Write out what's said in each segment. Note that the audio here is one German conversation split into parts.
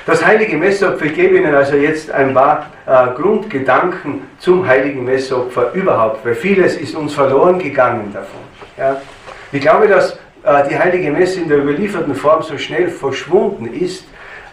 Das heilige Messopfer, ich gebe Ihnen also jetzt ein paar Grundgedanken zum heiligen Messopfer überhaupt, weil vieles ist uns verloren gegangen davon. Ja. Ich glaube, dass die heilige Messe in der überlieferten Form so schnell verschwunden ist,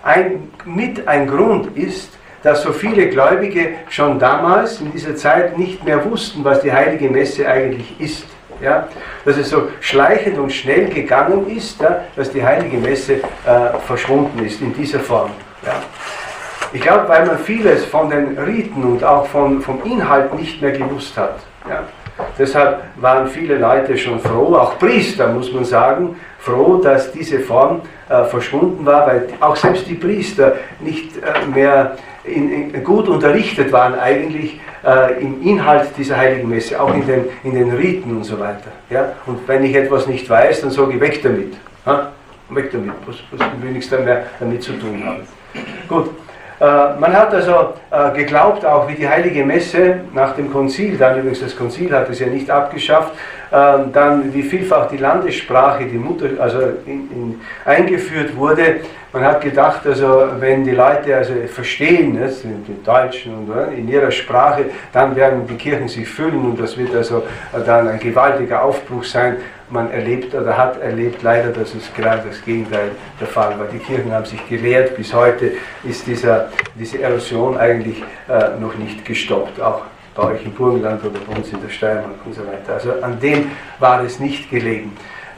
ein Grund ist, dass so viele Gläubige schon damals in dieser Zeit nicht mehr wussten, was die heilige Messe eigentlich ist. Ja, dass es so schleichend und schnell gegangen ist, ja, dass die heilige Messe verschwunden ist in dieser Form. Ja. Ich glaube, weil man vieles von den Riten und auch vom Inhalt nicht mehr gewusst hat. Ja. Deshalb waren viele Leute schon froh, auch Priester, muss man sagen, froh, dass diese Form verschwunden war, weil auch selbst die Priester nicht mehr gut unterrichtet waren eigentlich im Inhalt dieser heiligen Messe, auch in den Riten und so weiter. Ja? Und wenn ich etwas nicht weiß, dann sage ich weg damit. Ha? Weg damit, was will nichts mehr damit zu tun haben. Gut. Man hat also geglaubt, auch wie die heilige Messe nach dem Konzil, dann übrigens das Konzil hat es ja nicht abgeschafft, dann wie vielfach die Landessprache, die Mutter, also eingeführt wurde. Man hat gedacht, also wenn die Leute also verstehen, die Deutschen und in ihrer Sprache, dann werden die Kirchen sich füllen und das wird also dann ein gewaltiger Aufbruch sein. Man erlebt oder hat erlebt leider, dass es gerade das Gegenteil der Fall war. Die Kirchen haben sich gelehrt, bis heute ist diese Erosion eigentlich noch nicht gestoppt, auch bei euch im Burgenland oder bei uns in der Steiermark und so weiter. Also an dem war es nicht gelegen.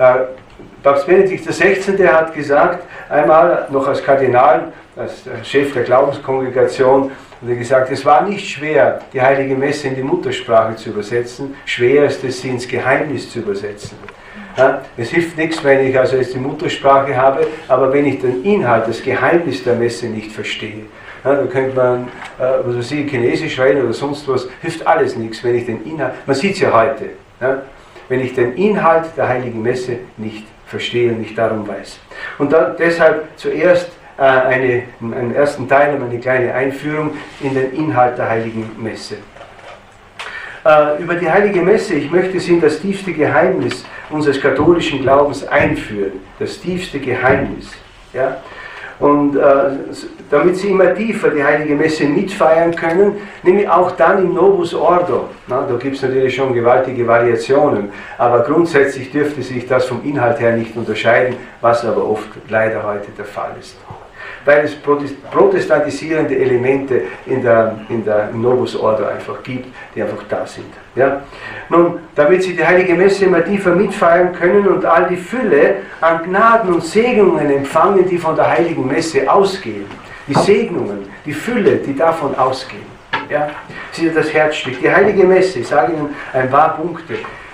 Papst Benedikt XVI. Hat gesagt, einmal noch als Kardinal, als Chef der Glaubenskongregation, hat er gesagt, es war nicht schwer, die heilige Messe in die Muttersprache zu übersetzen, schwer ist es, sie ins Geheimnis zu übersetzen. Ja, es hilft nichts, wenn ich also jetzt die Muttersprache habe, aber wenn ich den Inhalt, das Geheimnis der Messe nicht verstehe, ja, da könnte man, was weiß ich, Chinesisch reden oder sonst was, hilft alles nichts, wenn ich den Inhalt, man sieht es ja heute, ja, wenn ich den Inhalt der heiligen Messe nicht verstehe und nicht darum weiß. Und dann deshalb zuerst einen ersten Teil, eine kleine Einführung in den Inhalt der heiligen Messe. Über die heilige Messe, ich möchte Sie in das tiefste Geheimnis unseres katholischen Glaubens einführen, das tiefste Geheimnis. Ja? Und damit Sie immer tiefer die heilige Messe mitfeiern können, nämlich auch dann im Novus Ordo. Na, da gibt es natürlich schon gewaltige Variationen, aber grundsätzlich dürfte sich das vom Inhalt her nicht unterscheiden, was aber oft leider heute der Fall ist. Weil es protestantisierende Elemente im Novus Ordo einfach gibt, die einfach da sind. Ja? Nun, damit Sie die heilige Messe immer tiefer mitfeiern können und all die Fülle an Gnaden und Segnungen empfangen, die von der heiligen Messe ausgehen, die Segnungen, die Fülle, die davon ausgehen. Ja? Das ist das Herzstück. Die heilige Messe, ich sage Ihnen ein paar Punkte.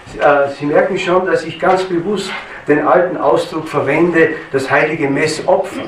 Sie merken schon, dass ich ganz bewusst den alten Ausdruck verwende, das heilige Messopfer.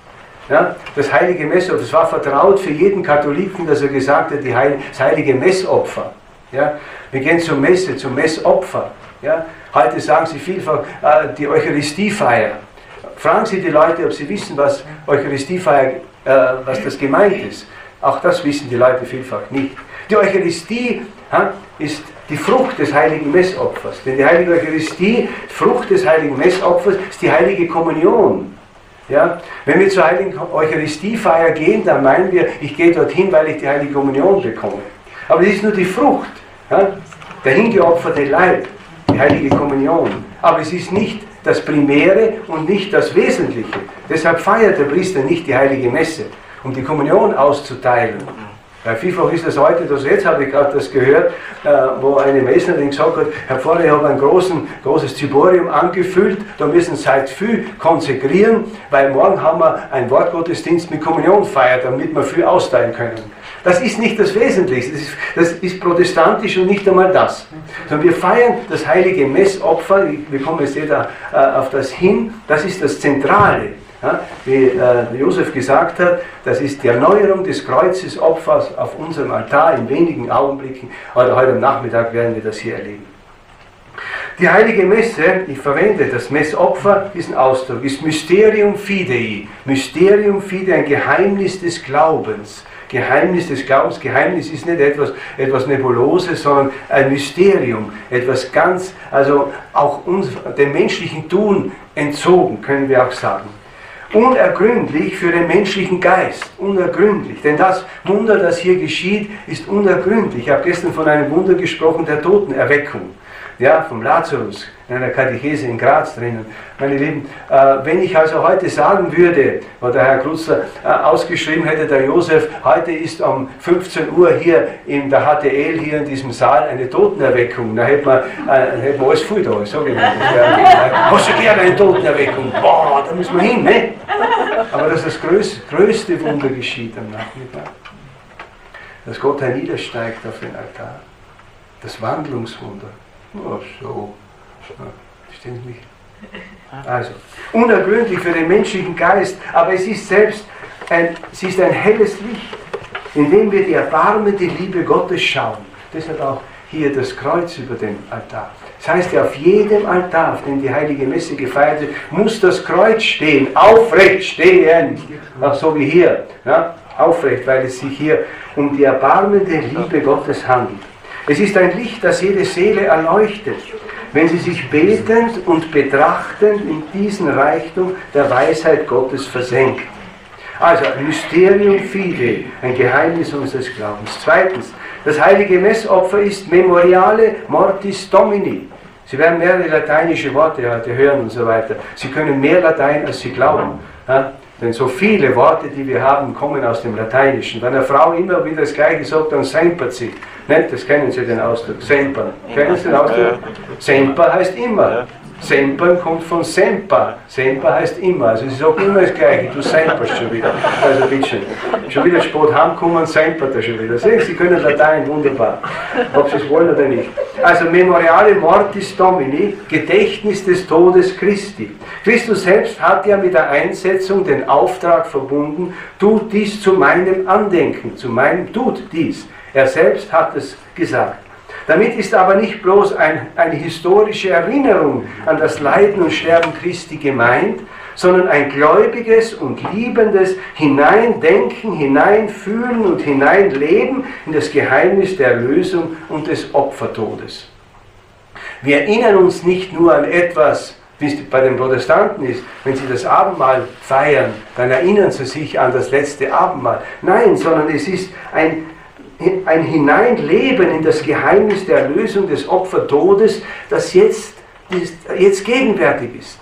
Ja, das heilige Messopfer, das war vertraut für jeden Katholiken, dass er gesagt hat, das heilige Messopfer. Ja, wir gehen zur Messe, zum Messopfer. Ja, heute sagen sie vielfach die Eucharistiefeier. Fragen Sie die Leute, ob sie wissen, was Eucharistiefeier, was das gemeint ist. Auch das wissen die Leute vielfach nicht. Die Eucharistie ist die Frucht des heiligen Messopfers. Denn die heilige Eucharistie, Frucht des heiligen Messopfers, ist die heilige Kommunion. Ja? Wenn wir zur heiligen Eucharistiefeier gehen, dann meinen wir, ich gehe dorthin, weil ich die heilige Kommunion bekomme. Aber das ist nur die Frucht, ja? Der hingeopferte Leib, die heilige Kommunion. Aber es ist nicht das Primäre und nicht das Wesentliche. Deshalb feiert der Priester nicht die heilige Messe, um die Kommunion auszuteilen. Weil vielfach ist das heute, jetzt habe ich gerade das gehört, wo eine Messnerin gesagt hat, Herr Pfarrer, ich habe ein großes Ziborium angefüllt, da müssen Sie heute viel konsekrieren, weil morgen haben wir einen Wortgottesdienst mit Kommunionfeier, damit wir viel austeilen können. Das ist nicht das Wesentliche, das ist protestantisch und nicht einmal das. Sondern wir feiern das heilige Messopfer, wir kommen jetzt jeder auf das hin, das ist das Zentrale. Ja, wie Josef gesagt hat, das ist die Erneuerung des Kreuzesopfers auf unserem Altar in wenigen Augenblicken. Oder heute am Nachmittag werden wir das hier erleben. Die heilige Messe, ich verwende das Messopfer, diesen Ausdruck, ist Mysterium Fidei. Mysterium Fidei, ein Geheimnis des Glaubens. Geheimnis des Glaubens, Geheimnis ist nicht etwas Nebuloses, sondern ein Mysterium, etwas ganz, also auch uns, dem menschlichen Tun entzogen, können wir auch sagen. unergründlich für den menschlichen Geist. Unergründlich. Denn das Wunder, das hier geschieht, ist unergründlich. Ich habe gestern von einem Wunder gesprochen, der Totenerweckung. Ja, vom Lazarus, in einer Katechese in Graz drinnen. Meine Lieben, wenn ich also heute sagen würde, wo der Herr Klutzler ausgeschrieben hätte, der Josef, heute ist um 15 Uhr hier in der HTL, hier in diesem Saal, eine Totenerweckung, da hätten wir alles viel da, sage ich mal. Hast du gerne eine Totenerweckung? Boah, da müssen wir hin, ne? Aber dass das größte Wunder geschieht am Nachmittag, dass Gott herniedersteigt auf den Altar, das Wandlungswunder. Oh, so. Verstehen Sie mich? Also, unergründlich für den menschlichen Geist, aber es ist selbst ein helles Licht, in dem wir die erbarmende Liebe Gottes schauen. Deshalb auch hier das Kreuz über dem Altar. Das heißt ja, auf jedem Altar, auf dem die Heilige Messe gefeiert wird, muss das Kreuz stehen, aufrecht stehen. Auch so wie hier, ja? Aufrecht, weil es sich hier um die erbarmende Liebe Gottes handelt. Es ist ein Licht, das jede Seele erleuchtet, wenn sie sich betend und betrachtend in diesen Reichtum der Weisheit Gottes versenkt. Also ein Mysterium Fidei, ein Geheimnis unseres Glaubens. Zweitens, das heilige Messopfer ist Memoriale Mortis Domini. Sie werden mehrere lateinische Worte heute hören und so weiter. Sie können mehr Latein, als Sie glauben. Ja? Denn so viele Worte, die wir haben, kommen aus dem Lateinischen. Wenn eine Frau immer wieder das Gleiche sagt, dann sempert sie. Nicht? Das kennen Sie den Ausdruck. Sempern. Kennen Sie den Ausdruck? Semper heißt immer. Sempern kommt von Semper. Semper heißt immer. Also sie sagt immer das Gleiche. Du semperst schon wieder. Also bitte schon wieder spät heimkommen und sempert er schon wieder. Sehen Sie, Sie können Latein wunderbar. Ob Sie es wollen oder nicht. Also Memoriale Mortis Domini, Gedächtnis des Todes Christi. Christus selbst hat ja mit der Einsetzung den Auftrag verbunden, tut dies zu meinem Andenken, tut dies. Er selbst hat es gesagt. Damit ist aber nicht bloß eine historische Erinnerung an das Leiden und Sterben Christi gemeint, sondern ein gläubiges und liebendes Hineindenken, Hineinfühlen und Hineinleben in das Geheimnis der Erlösung und des Opfertodes. Wir erinnern uns nicht nur an etwas, wie es bei den Protestanten ist, wenn sie das Abendmahl feiern, dann erinnern sie sich an das letzte Abendmahl. Nein, sondern es ist ein Hineinleben in das Geheimnis der Erlösung des Opfertodes, das jetzt gegenwärtig ist.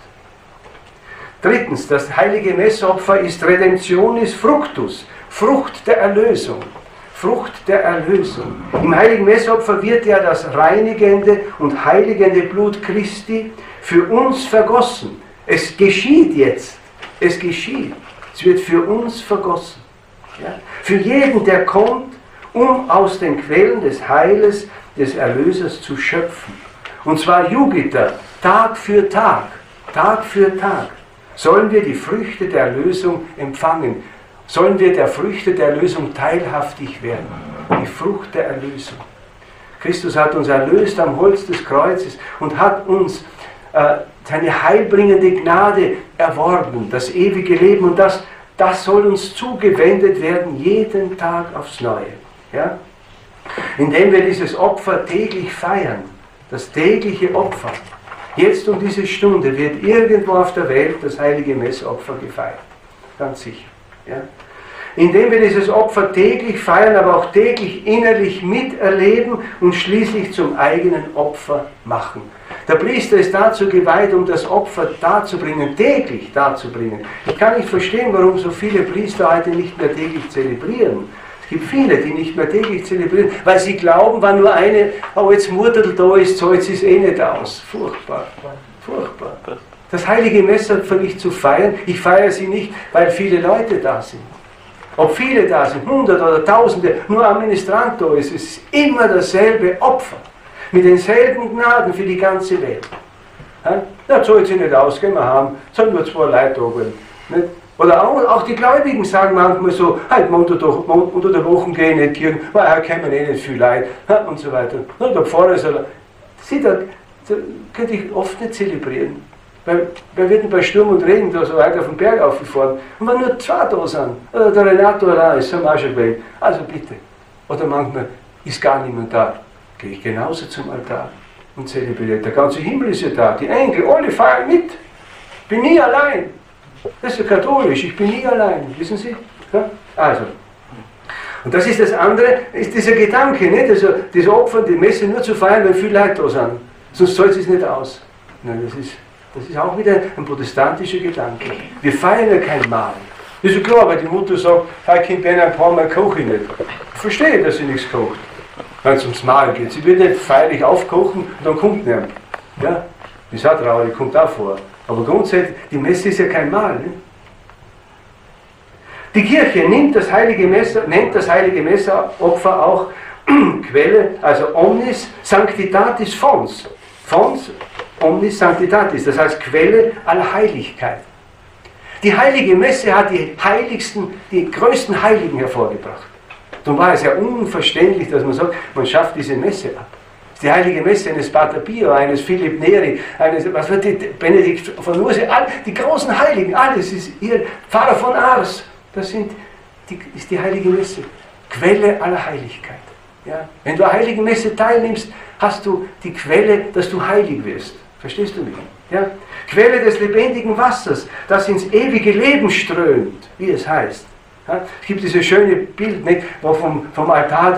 Drittens, das heilige Messopfer ist Redemptionis Fructus, Frucht der Erlösung. Frucht der Erlösung. Im heiligen Messopfer wird ja das reinigende und heiligende Blut Christi für uns vergossen. Es geschieht jetzt. Es geschieht. Es wird für uns vergossen. Ja? Für jeden, der kommt, um aus den Quellen des Heiles, des Erlösers zu schöpfen. Und zwar Jugiter, Tag für Tag, sollen wir die Früchte der Erlösung empfangen. Sollen wir der Früchte der Erlösung teilhaftig werden. Die Frucht der Erlösung. Christus hat uns erlöst am Holz des Kreuzes und hat uns seine heilbringende Gnade erworben, das ewige Leben. Und das soll uns zugewendet werden, jeden Tag aufs Neue. Ja? Indem wir dieses Opfer täglich feiern, das tägliche Opfer. Jetzt um diese Stunde wird irgendwo auf der Welt das heilige Messopfer gefeiert. Ganz sicher. Ja? Indem wir dieses Opfer täglich feiern, aber auch täglich innerlich miterleben und schließlich zum eigenen Opfer machen. Der Priester ist dazu geweiht, um das Opfer darzubringen, täglich darzubringen. Ich kann nicht verstehen, warum so viele Priester heute nicht mehr täglich zelebrieren. Es gibt viele, die nicht mehr täglich zelebrieren, weil sie glauben, wenn nur eine, oh jetzt Murtel da ist, so jetzt ist eh nicht aus. Furchtbar, furchtbar. Das heilige Messopfer nicht zu feiern, ich feiere sie nicht, weil viele Leute da sind. Ob viele da sind, Hunderte oder Tausende, nur ein Ministrant da ist, es ist immer dasselbe Opfer. Mit denselben Gnaden für die ganze Welt. Ja, zahlt sich nicht aus, gehen wir heim, sind nur 2 Leute da oben. Nicht? Oder auch die Gläubigen sagen manchmal so, halt, unter der Woche gehen nicht Kirchen, weil da kommen eh nicht viel Leute und so weiter. Ja, der Pfarrer ist da könnte ich oft nicht zelebrieren. Weil wir werden bei Sturm und Regen da so weit auf den Berg aufgefahren. Und wenn nur 2 da sind, oder der Renato allein ist, sind wir auch schon gewesen. Also bitte. Oder manchmal ist gar niemand da. Gehe ich genauso zum Altar und zelebriere. Der ganze Himmel ist ja da. Die Engel, alle feiern mit. Bin nie allein. Das ist ja katholisch, ich bin nie allein, wissen Sie? Ja? Also. Und das ist das andere, ist dieser Gedanke, nicht? Also das Opfer, die Messe nur zu feiern, wenn viele Leute da sind. Sonst zahlt es nicht aus. Nein, das ist auch wieder ein protestantischer Gedanke. Wir feiern ja kein Mahl. Das ist ja klar, weil die Mutter sagt, hey Kind, wenn ein paar Mal koche ich nicht. Ich verstehe, dass sie nichts kocht, wenn es ums Mahl geht. Sie wird nicht feierlich aufkochen und dann kommt niemand. Ja? Das ist auch traurig, kommt auch vor. Aber grundsätzlich, die Messe ist ja kein Mahl. Nicht? Die Kirche nennt das heilige Messeopfer auch Quelle, also omnis sanctitatis fons. Fons, omnis sanctitatis, das heißt Quelle aller Heiligkeit. Die heilige Messe hat die größten Heiligen hervorgebracht. Darum war es ja unverständlich, dass man sagt, man schafft diese Messe ab. Die heilige Messe eines Pater Pio, eines Philipp Neri, eines Benedikt von Nursia, die großen Heiligen, alles ist ihr, Pfarrer von Ars. Das ist die heilige Messe, Quelle aller Heiligkeit. Ja? Wenn du an der heiligen Messe teilnimmst, hast du die Quelle, dass du heilig wirst. Verstehst du mich? Ja? Quelle des lebendigen Wassers, das ins ewige Leben strömt, wie es heißt. Ja? Es gibt dieses schöne Bild, nicht, wo vom Altar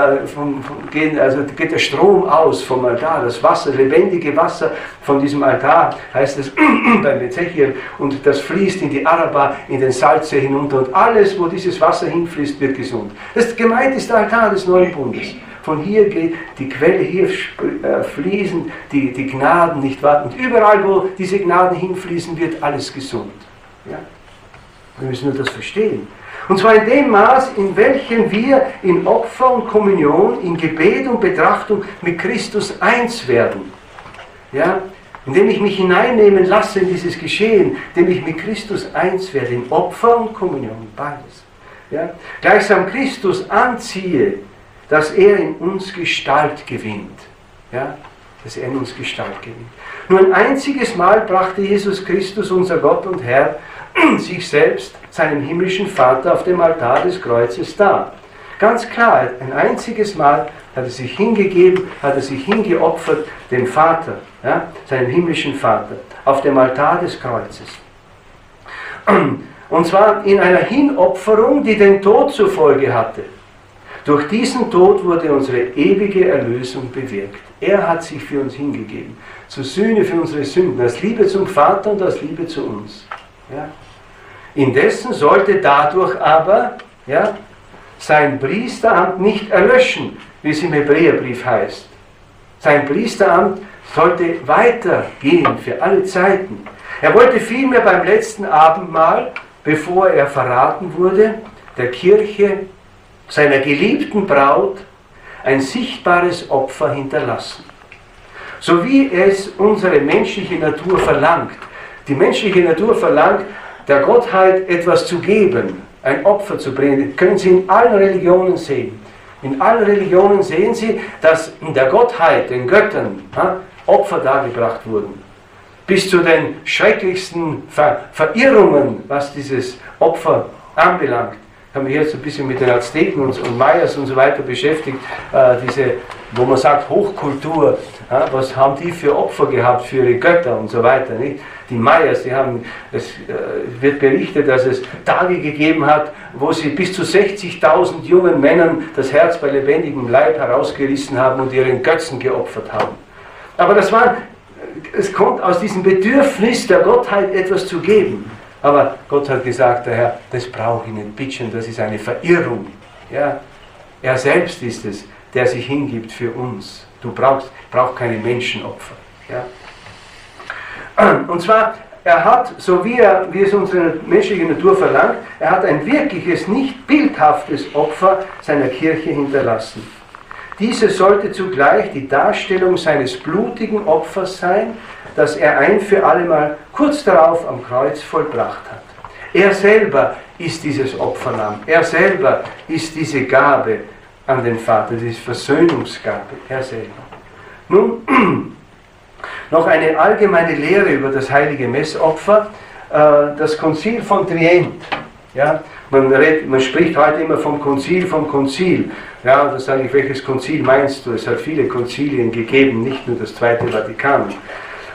geht der Strom aus vom Altar, das Wasser, lebendige Wasser von diesem Altar, heißt es beim Ezechiel, und das fließt in die Araba, in den Salzsee hinunter, und alles, wo dieses Wasser hinfließt, wird gesund. Das gemeint ist der Altar des neuen Bundes. Von hier geht die Quelle, hier fließen die Gnaden, nicht wahr? Und überall, wo diese Gnaden hinfließen, wird alles gesund. Ja? Wir müssen nur das verstehen. Und zwar in dem Maß, in welchem wir in Opfer und Kommunion, in Gebet und Betrachtung mit Christus eins werden. Ja? Indem ich mich hineinnehmen lasse in dieses Geschehen, indem ich mit Christus eins werde, in Opfer und Kommunion, beides. Ja? Gleichsam Christus anziehe, dass er in uns Gestalt gewinnt. Ja? Dass er in uns Gestalt gewinnt. Nur ein einziges Mal brachte Jesus Christus, unser Gott und Herr, sich selbst, seinem himmlischen Vater, auf dem Altar des Kreuzes dar. Ganz klar, ein einziges Mal hat er sich hingegeben, hat er sich hingeopfert dem Vater, ja, seinem himmlischen Vater, auf dem Altar des Kreuzes. Und zwar in einer Hinopferung, die den Tod zur Folge hatte. Durch diesen Tod wurde unsere ewige Erlösung bewirkt. Er hat sich für uns hingegeben, zur Sühne für unsere Sünden, aus Liebe zum Vater und aus Liebe zu uns. Ja. Indessen sollte dadurch aber sein Priesteramt nicht erlöschen, wie es im Hebräerbrief heißt. Sein Priesteramt sollte weitergehen für alle Zeiten. Er wollte vielmehr beim letzten Abendmahl, bevor er verraten wurde, der Kirche, seiner geliebten Braut, ein sichtbares Opfer hinterlassen. So wie es unsere menschliche Natur verlangt. Die menschliche Natur verlangt, der Gottheit etwas zu geben, ein Opfer zu bringen. Das können Sie in allen Religionen sehen. In allen Religionen sehen Sie, dass in der Gottheit, den Göttern, Opfer dargebracht wurden. Bis zu den schrecklichsten Verirrungen, was dieses Opfer anbelangt. Ich habe mich jetzt ein bisschen mit den Azteken und Mayas und so weiter beschäftigt, wo man sagt Hochkultur, was haben die für Opfer gehabt für ihre Götter und so weiter, nicht? Die Mayas, es wird berichtet, dass es Tage gegeben hat, wo sie bis zu 60.000 jungen Männern das Herz bei lebendigem Leib herausgerissen haben und ihren Götzen geopfert haben. Aber es kommt aus diesem Bedürfnis der Gottheit etwas zu geben. Aber Gott hat gesagt, der Herr, das brauche ich nicht, bitteschön, das ist eine Verirrung. Ja? Er selbst ist es, der sich hingibt für uns. Du brauchst keine Menschenopfer. Ja? Und zwar, er hat, so wie es unsere menschliche Natur verlangt, er hat ein wirkliches, nicht bildhaftes Opfer seiner Kirche hinterlassen. Diese sollte zugleich die Darstellung seines blutigen Opfers sein, das er ein für allemal kurz darauf am Kreuz vollbracht hat. Er selber ist dieses Opferlamm. Er selber ist diese Gabe an den Vater, diese Versöhnungsgabe. Er selber. Nun, noch eine allgemeine Lehre über das heilige Messopfer. Das Konzil von Trient. Ja, man spricht heute immer vom Konzil. Ja, da sage ich, welches Konzil meinst du? Es hat viele Konzilien gegeben, nicht nur das Zweite Vatikan.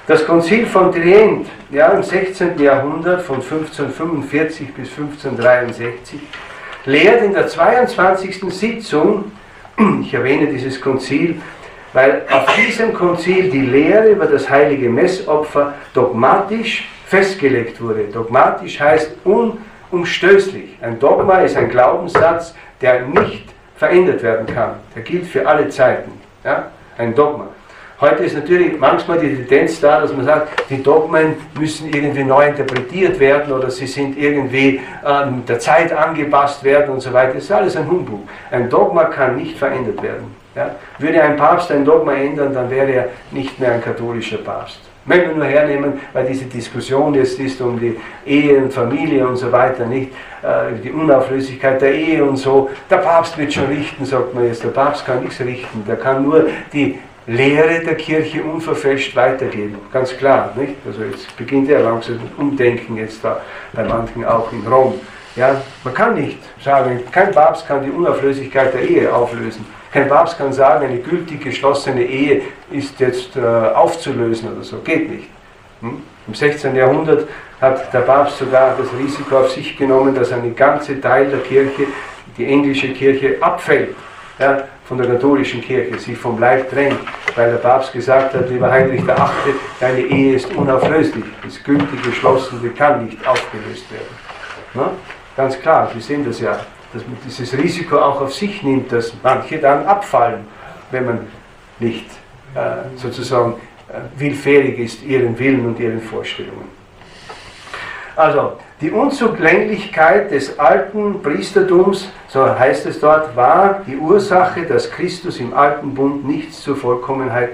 Das Konzil von Trient, ja, im 16. Jahrhundert von 1545 bis 1563, lehrt in der 22. Sitzung, ich erwähne dieses Konzil, weil auf diesem Konzil die Lehre über das heilige Messopfer dogmatisch festgelegt wurde. Dogmatisch heißt unumstößlich. Ein Dogma ist ein Glaubenssatz, der nicht verändert werden kann. Der gilt für alle Zeiten. Ja? Ein Dogma. Heute ist natürlich manchmal die Tendenz da, dass man sagt, die Dogmen müssen irgendwie neu interpretiert werden oder sie sind irgendwie der Zeit angepasst werden und so weiter. Das ist alles ein Humbug. Ein Dogma kann nicht verändert werden. Ja? Würde ein Papst ein Dogma ändern, dann wäre er nicht mehr ein katholischer Papst. Wenn wir nur hernehmen, weil diese Diskussion jetzt ist um die Ehe und Familie und so weiter, nicht die Unauflöslichkeit der Ehe und so. Der Papst wird schon richten, sagt man jetzt. Der Papst kann nichts richten. Der kann nur die Lehre der Kirche unverfälscht weitergeben. Ganz klar, nicht? Also jetzt beginnt ja langsam das Umdenken jetzt da bei manchen auch in Rom. Ja, man kann nicht sagen, kein Papst kann die Unauflöslichkeit der Ehe auflösen. Kein Papst kann sagen, eine gültig geschlossene Ehe ist jetzt aufzulösen oder so. Geht nicht. Im 16. Jahrhundert hat der Papst sogar das Risiko auf sich genommen, dass ein ganzer Teil der Kirche, die englische Kirche, abfällt, ja, von der katholischen Kirche, sich vom Leib trennt, weil der Papst gesagt hat, lieber Heinrich VIII., deine Ehe ist unauflöslich, ist gültig geschlossen, sie kann nicht aufgelöst werden. Na? Ganz klar, Sie sehen das ja, dass man dieses Risiko auch auf sich nimmt, dass manche dann abfallen, wenn man nicht sozusagen willfährig ist, ihren Willen und ihren Vorstellungen. Also, die Unzulänglichkeit des alten Priestertums, so heißt es dort, war die Ursache, dass Christus im alten Bund nichts zur Vollkommenheit,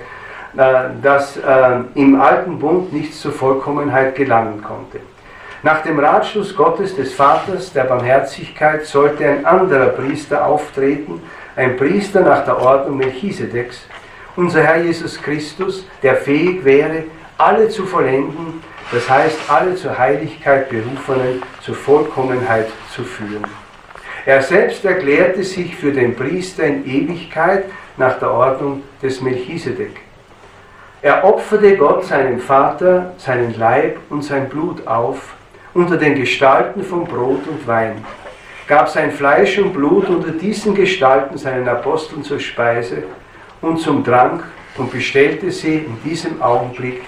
im alten Bund nichts zur Vollkommenheit gelangen konnte. Nach dem Ratschluss Gottes des Vaters der Barmherzigkeit sollte ein anderer Priester auftreten, ein Priester nach der Ordnung Melchisedeks, unser Herr Jesus Christus, der fähig wäre, alle zu vollenden, das heißt, alle zur Heiligkeit Berufenen zur Vollkommenheit zu führen. Er selbst erklärte sich für den Priester in Ewigkeit nach der Ordnung des Melchisedek. Er opferte Gott, seinem Vater, seinen Leib und sein Blut auf, unter den Gestalten von Brot und Wein, gab sein Fleisch und Blut unter diesen Gestalten seinen Aposteln zur Speise und zum Trank und bestellte sie in diesem Augenblick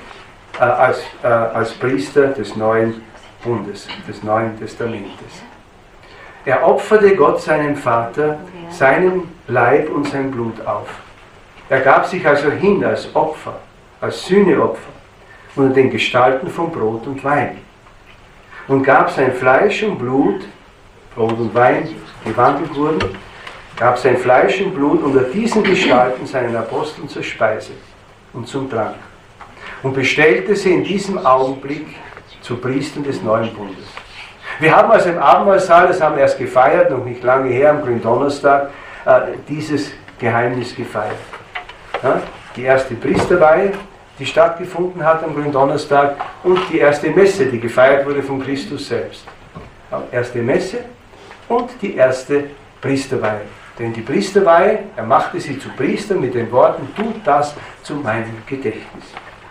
als Priester des neuen Bundes, des Neuen Testamentes. Er opferte Gott, seinem Vater, seinen Leib und sein Blut auf. Er gab sich also hin als Opfer, als Sühneopfer, unter den Gestalten von Brot und Wein. Und gab sein Fleisch und Blut, Brot und Wein gewandelt wurden, gab sein Fleisch und Blut unter diesen Gestalten seinen Aposteln zur Speise und zum Trank und bestellte sie in diesem Augenblick zu Priestern des neuen Bundes. Wir haben also im Abendmahlsaal, das haben wir erst gefeiert, noch nicht lange her, am Gründonnerstag, dieses Geheimnis gefeiert. Ja, die erste Priesterweihe, die stattgefunden hat am Gründonnerstag, und die erste Messe, die gefeiert wurde von Christus selbst. Erste Messe und die erste Priesterweihe. Denn die Priesterweihe, er machte sie zu Priestern mit den Worten, tut das zu meinem Gedächtnis.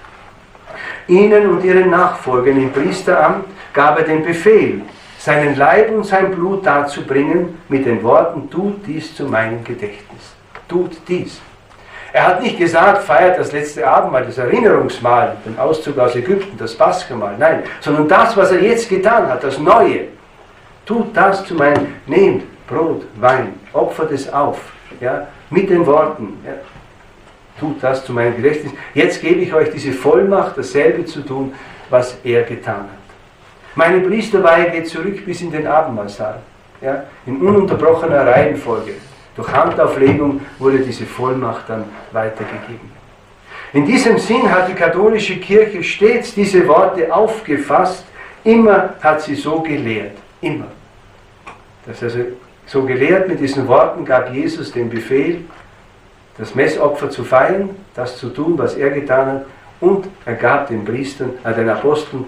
Ihnen und ihren Nachfolgern im Priesteramt gab er den Befehl, seinen Leib und sein Blut darzubringen, mit den Worten, tut dies zu meinem Gedächtnis. Tut dies. Er hat nicht gesagt, feiert das letzte Abendmahl, das Erinnerungsmahl, den Auszug aus Ägypten, das Paschamahl, nein, sondern das, was er jetzt getan hat, das Neue. Tut das zu meinem, nehmt Brot, Wein, opfert es auf, ja, mit den Worten, ja, tut das zu meinem Gedächtnis. Jetzt gebe ich euch diese Vollmacht, dasselbe zu tun, was er getan hat. Meine Priesterweihe geht zurück bis in den Abendmahlsaal, ja, in ununterbrochener Reihenfolge. Durch Handauflegung wurde diese Vollmacht dann weitergegeben. In diesem Sinn hat die katholische Kirche stets diese Worte aufgefasst, immer hat sie so gelehrt, immer. Das also so gelehrt, mit diesen Worten gab Jesus den Befehl, das Messopfer zu feiern, das zu tun, was er getan hat, und er gab den Priestern, den Aposteln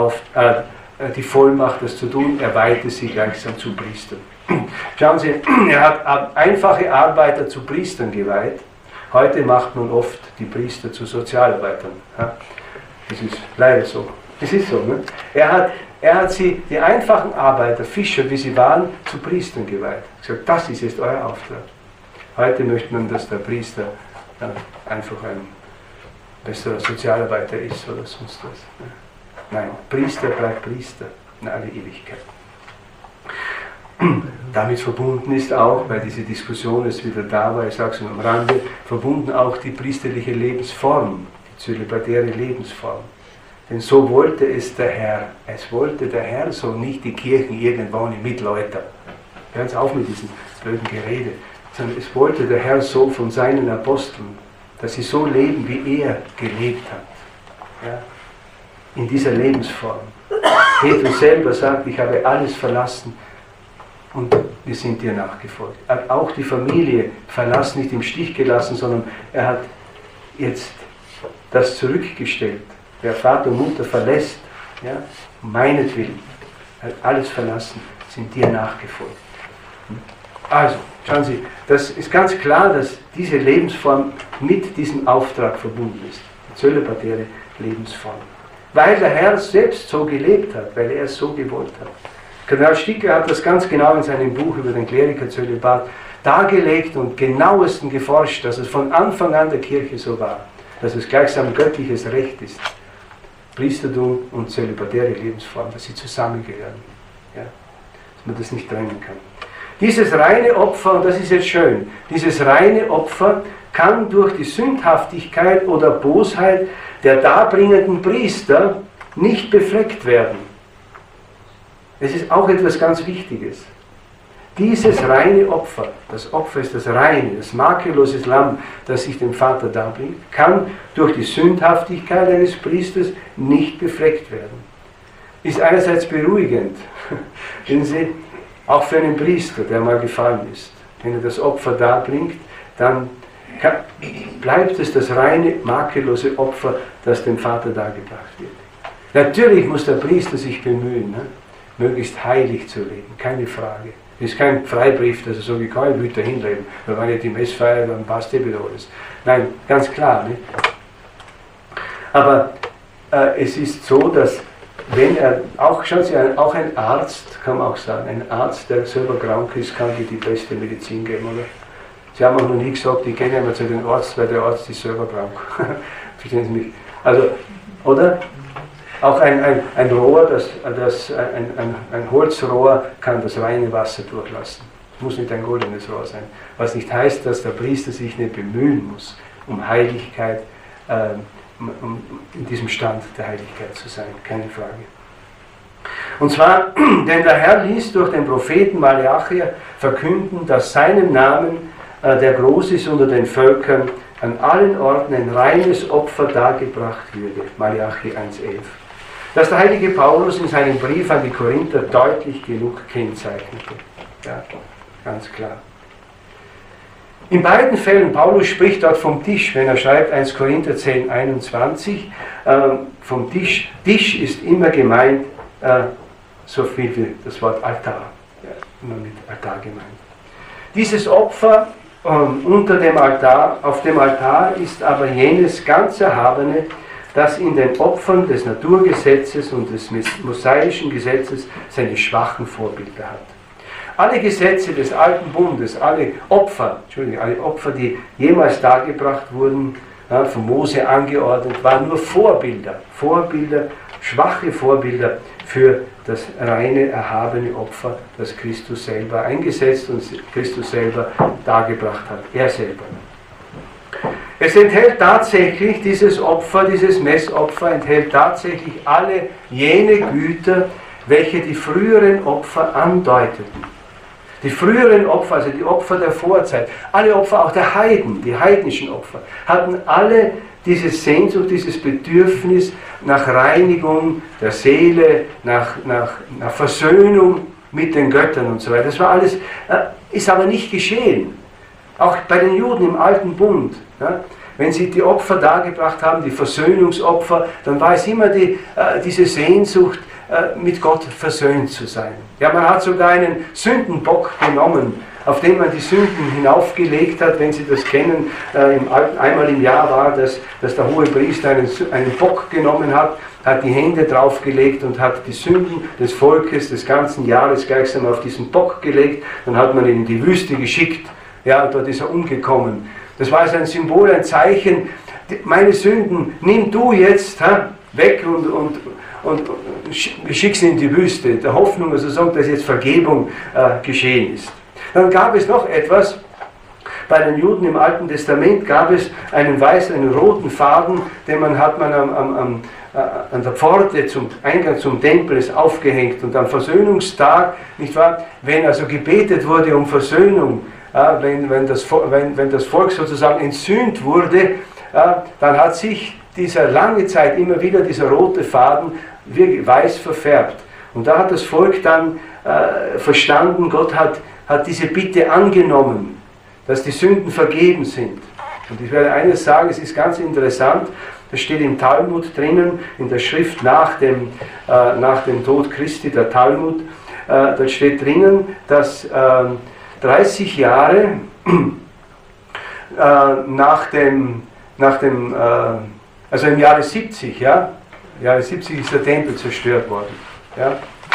die Vollmacht, das zu tun, er weihte sie gleichsam zu Priestern. Schauen Sie, er hat einfache Arbeiter zu Priestern geweiht. Heute macht man oft die Priester zu Sozialarbeitern. Ja? Das ist leider so. Das ist so. Ne? Er hat sie, die einfachen Arbeiter, Fischer, wie sie waren, zu Priestern geweiht. Er hat gesagt, das ist jetzt euer Auftrag. Heute möchte man, dass der Priester einfach ein besserer Sozialarbeiter ist oder sonst was. Ne? Nein, Priester bleibt Priester in alle Ewigkeit. Damit verbunden ist auch, weil diese Diskussion jetzt wieder da war, ich sage es nur am Rande, verbunden auch die priesterliche Lebensform, die zölibatäre Lebensform. Denn so wollte es der Herr. Es wollte der Herr so, nicht die Kirchen irgendwann im Mittelalter. Hören Sie auf mit diesem blöden Gerede. Sondern es wollte der Herr so von seinen Aposteln, dass sie so leben, wie er gelebt hat. Ja? In dieser Lebensform. Petrus selber sagt, ich habe alles verlassen und wir sind dir nachgefolgt. Er hat auch die Familie verlassen, nicht im Stich gelassen, sondern er hat jetzt das zurückgestellt. Wer Vater und Mutter verlässt, ja, meinetwillen, hat alles verlassen, sind dir nachgefolgt. Also, schauen Sie, das ist ganz klar, dass diese Lebensform mit diesem Auftrag verbunden ist. Die zölibatäre Lebensform. Weil der Herr selbst so gelebt hat, weil er es so gewollt hat. Kardinal Sticker hat das ganz genau in seinem Buch über den Kleriker-Zölibat dargelegt und genauesten geforscht, dass es von Anfang an der Kirche so war, dass es gleichsam göttliches Recht ist. Priestertum und zölibatäre Lebensform, dass sie zusammengehören. Ja? Dass man das nicht trennen kann. Dieses reine Opfer, und das ist jetzt schön, dieses reine Opfer kann durch die Sündhaftigkeit oder Bosheit der darbringenden Priester nicht befleckt werden. Es ist auch etwas ganz Wichtiges. Dieses reine Opfer, das Opfer ist das reine, das makellose Lamm, das sich dem Vater darbringt, kann durch die Sündhaftigkeit eines Priesters nicht befleckt werden. Ist einerseits beruhigend, wenn Sie, auch für einen Priester, der mal gefallen ist, wenn er das Opfer darbringt, dann bleibt es das reine, makellose Opfer, das dem Vater dargebracht wird. Natürlich muss der Priester sich bemühen, ne, möglichst heilig zu leben, keine Frage. Es ist kein Freibrief, dass er so wie kann, ich will da hinleben. Wenn ich die Messfeier, dann passt wieder alles. Nein, ganz klar. Ne? Aber es ist so, dass wenn er, auch schauen Sie, auch ein Arzt, kann man auch sagen, ein Arzt, der selber krank ist, kann dir die beste Medizin geben, oder? Sie haben auch noch nie gesagt, ich gehe immer zu dem Arzt, weil der Arzt ist selber krank. Verstehen Sie mich? Also, oder? Auch ein Rohr, ein Holzrohr kann das reine Wasser durchlassen. Es muss nicht ein goldenes Rohr sein. Was nicht heißt, dass der Priester sich nicht bemühen muss, um Heiligkeit, um in diesem Stand der Heiligkeit zu sein. Keine Frage. Und zwar, denn der Herr ließ durch den Propheten Malachi verkünden, dass seinem Namen, der groß ist unter den Völkern, an allen Orten ein reines Opfer dargebracht würde. Malachi 1,11. Dass der heilige Paulus in seinem Brief an die Korinther deutlich genug kennzeichnete. Ja, ganz klar. In beiden Fällen, Paulus spricht dort vom Tisch, wenn er schreibt 1 Korinther 10,21, vom Tisch. Tisch ist immer gemeint, so viel wie das Wort Altar. Ja, immer mit Altar gemeint. Dieses Opfer unter dem Altar, auf dem Altar ist aber jenes ganz Erhabene, das in den Opfern des Naturgesetzes und des mosaischen Gesetzes seine schwachen Vorbilder hat. Alle Gesetze des Alten Bundes, alle Opfer, die jemals dargebracht wurden, von Mose angeordnet, waren nur Vorbilder, schwache Vorbilder für das reine, erhabene Opfer, das Christus selber eingesetzt und Christus selber dargebracht hat, er selber. Es enthält tatsächlich, dieses Opfer, dieses Messopfer, enthält tatsächlich alle jene Güter, welche die früheren Opfer andeuteten. Die früheren Opfer, also die Opfer der Vorzeit, alle Opfer auch der Heiden, die heidnischen Opfer, hatten alle diese Sehnsucht, dieses Bedürfnis nach Reinigung der Seele, nach Versöhnung mit den Göttern und so weiter. Das war alles, ist aber nicht geschehen. Auch bei den Juden im Alten Bund. Ja, wenn sie die Opfer dargebracht haben, die Versöhnungsopfer, dann war es immer diese Sehnsucht, mit Gott versöhnt zu sein. Ja, man hat sogar einen Sündenbock genommen auf den man die Sünden hinaufgelegt hat, wenn Sie das kennen, einmal im Jahr war das, dass der hohe Priester einen Bock genommen hat die Hände draufgelegt und hat die Sünden des Volkes des ganzen Jahres gleichsam auf diesen Bock gelegt, dann hat man ihn in die Wüste geschickt, ja, und dort ist er umgekommen. Das war also ein Symbol, ein Zeichen, meine Sünden nimm du jetzt weg und schick sie in die Wüste, der Hoffnung, also sagen, dass jetzt Vergebung geschehen ist. Dann gab es noch etwas, bei den Juden im Alten Testament gab es einen roten Faden, den man an der Pforte zum Eingang zum Tempel ist aufgehängt, und am Versöhnungstag, nicht wahr, wenn also gebetet wurde um Versöhnung, wenn das Volk sozusagen entsühnt wurde, dann hat sich lange Zeit immer wieder dieser rote Faden weiß verfärbt. Und da hat das Volk dann verstanden, Gott hat diese Bitte angenommen, dass die Sünden vergeben sind. Und ich werde eines sagen, es ist ganz interessant, das steht im Talmud drinnen, in der Schrift nach dem Tod Christi, der Talmud, dort steht drinnen, dass 30 Jahre also im Jahre 70, ja, im Jahre 70 ist der Tempel zerstört worden. Ja,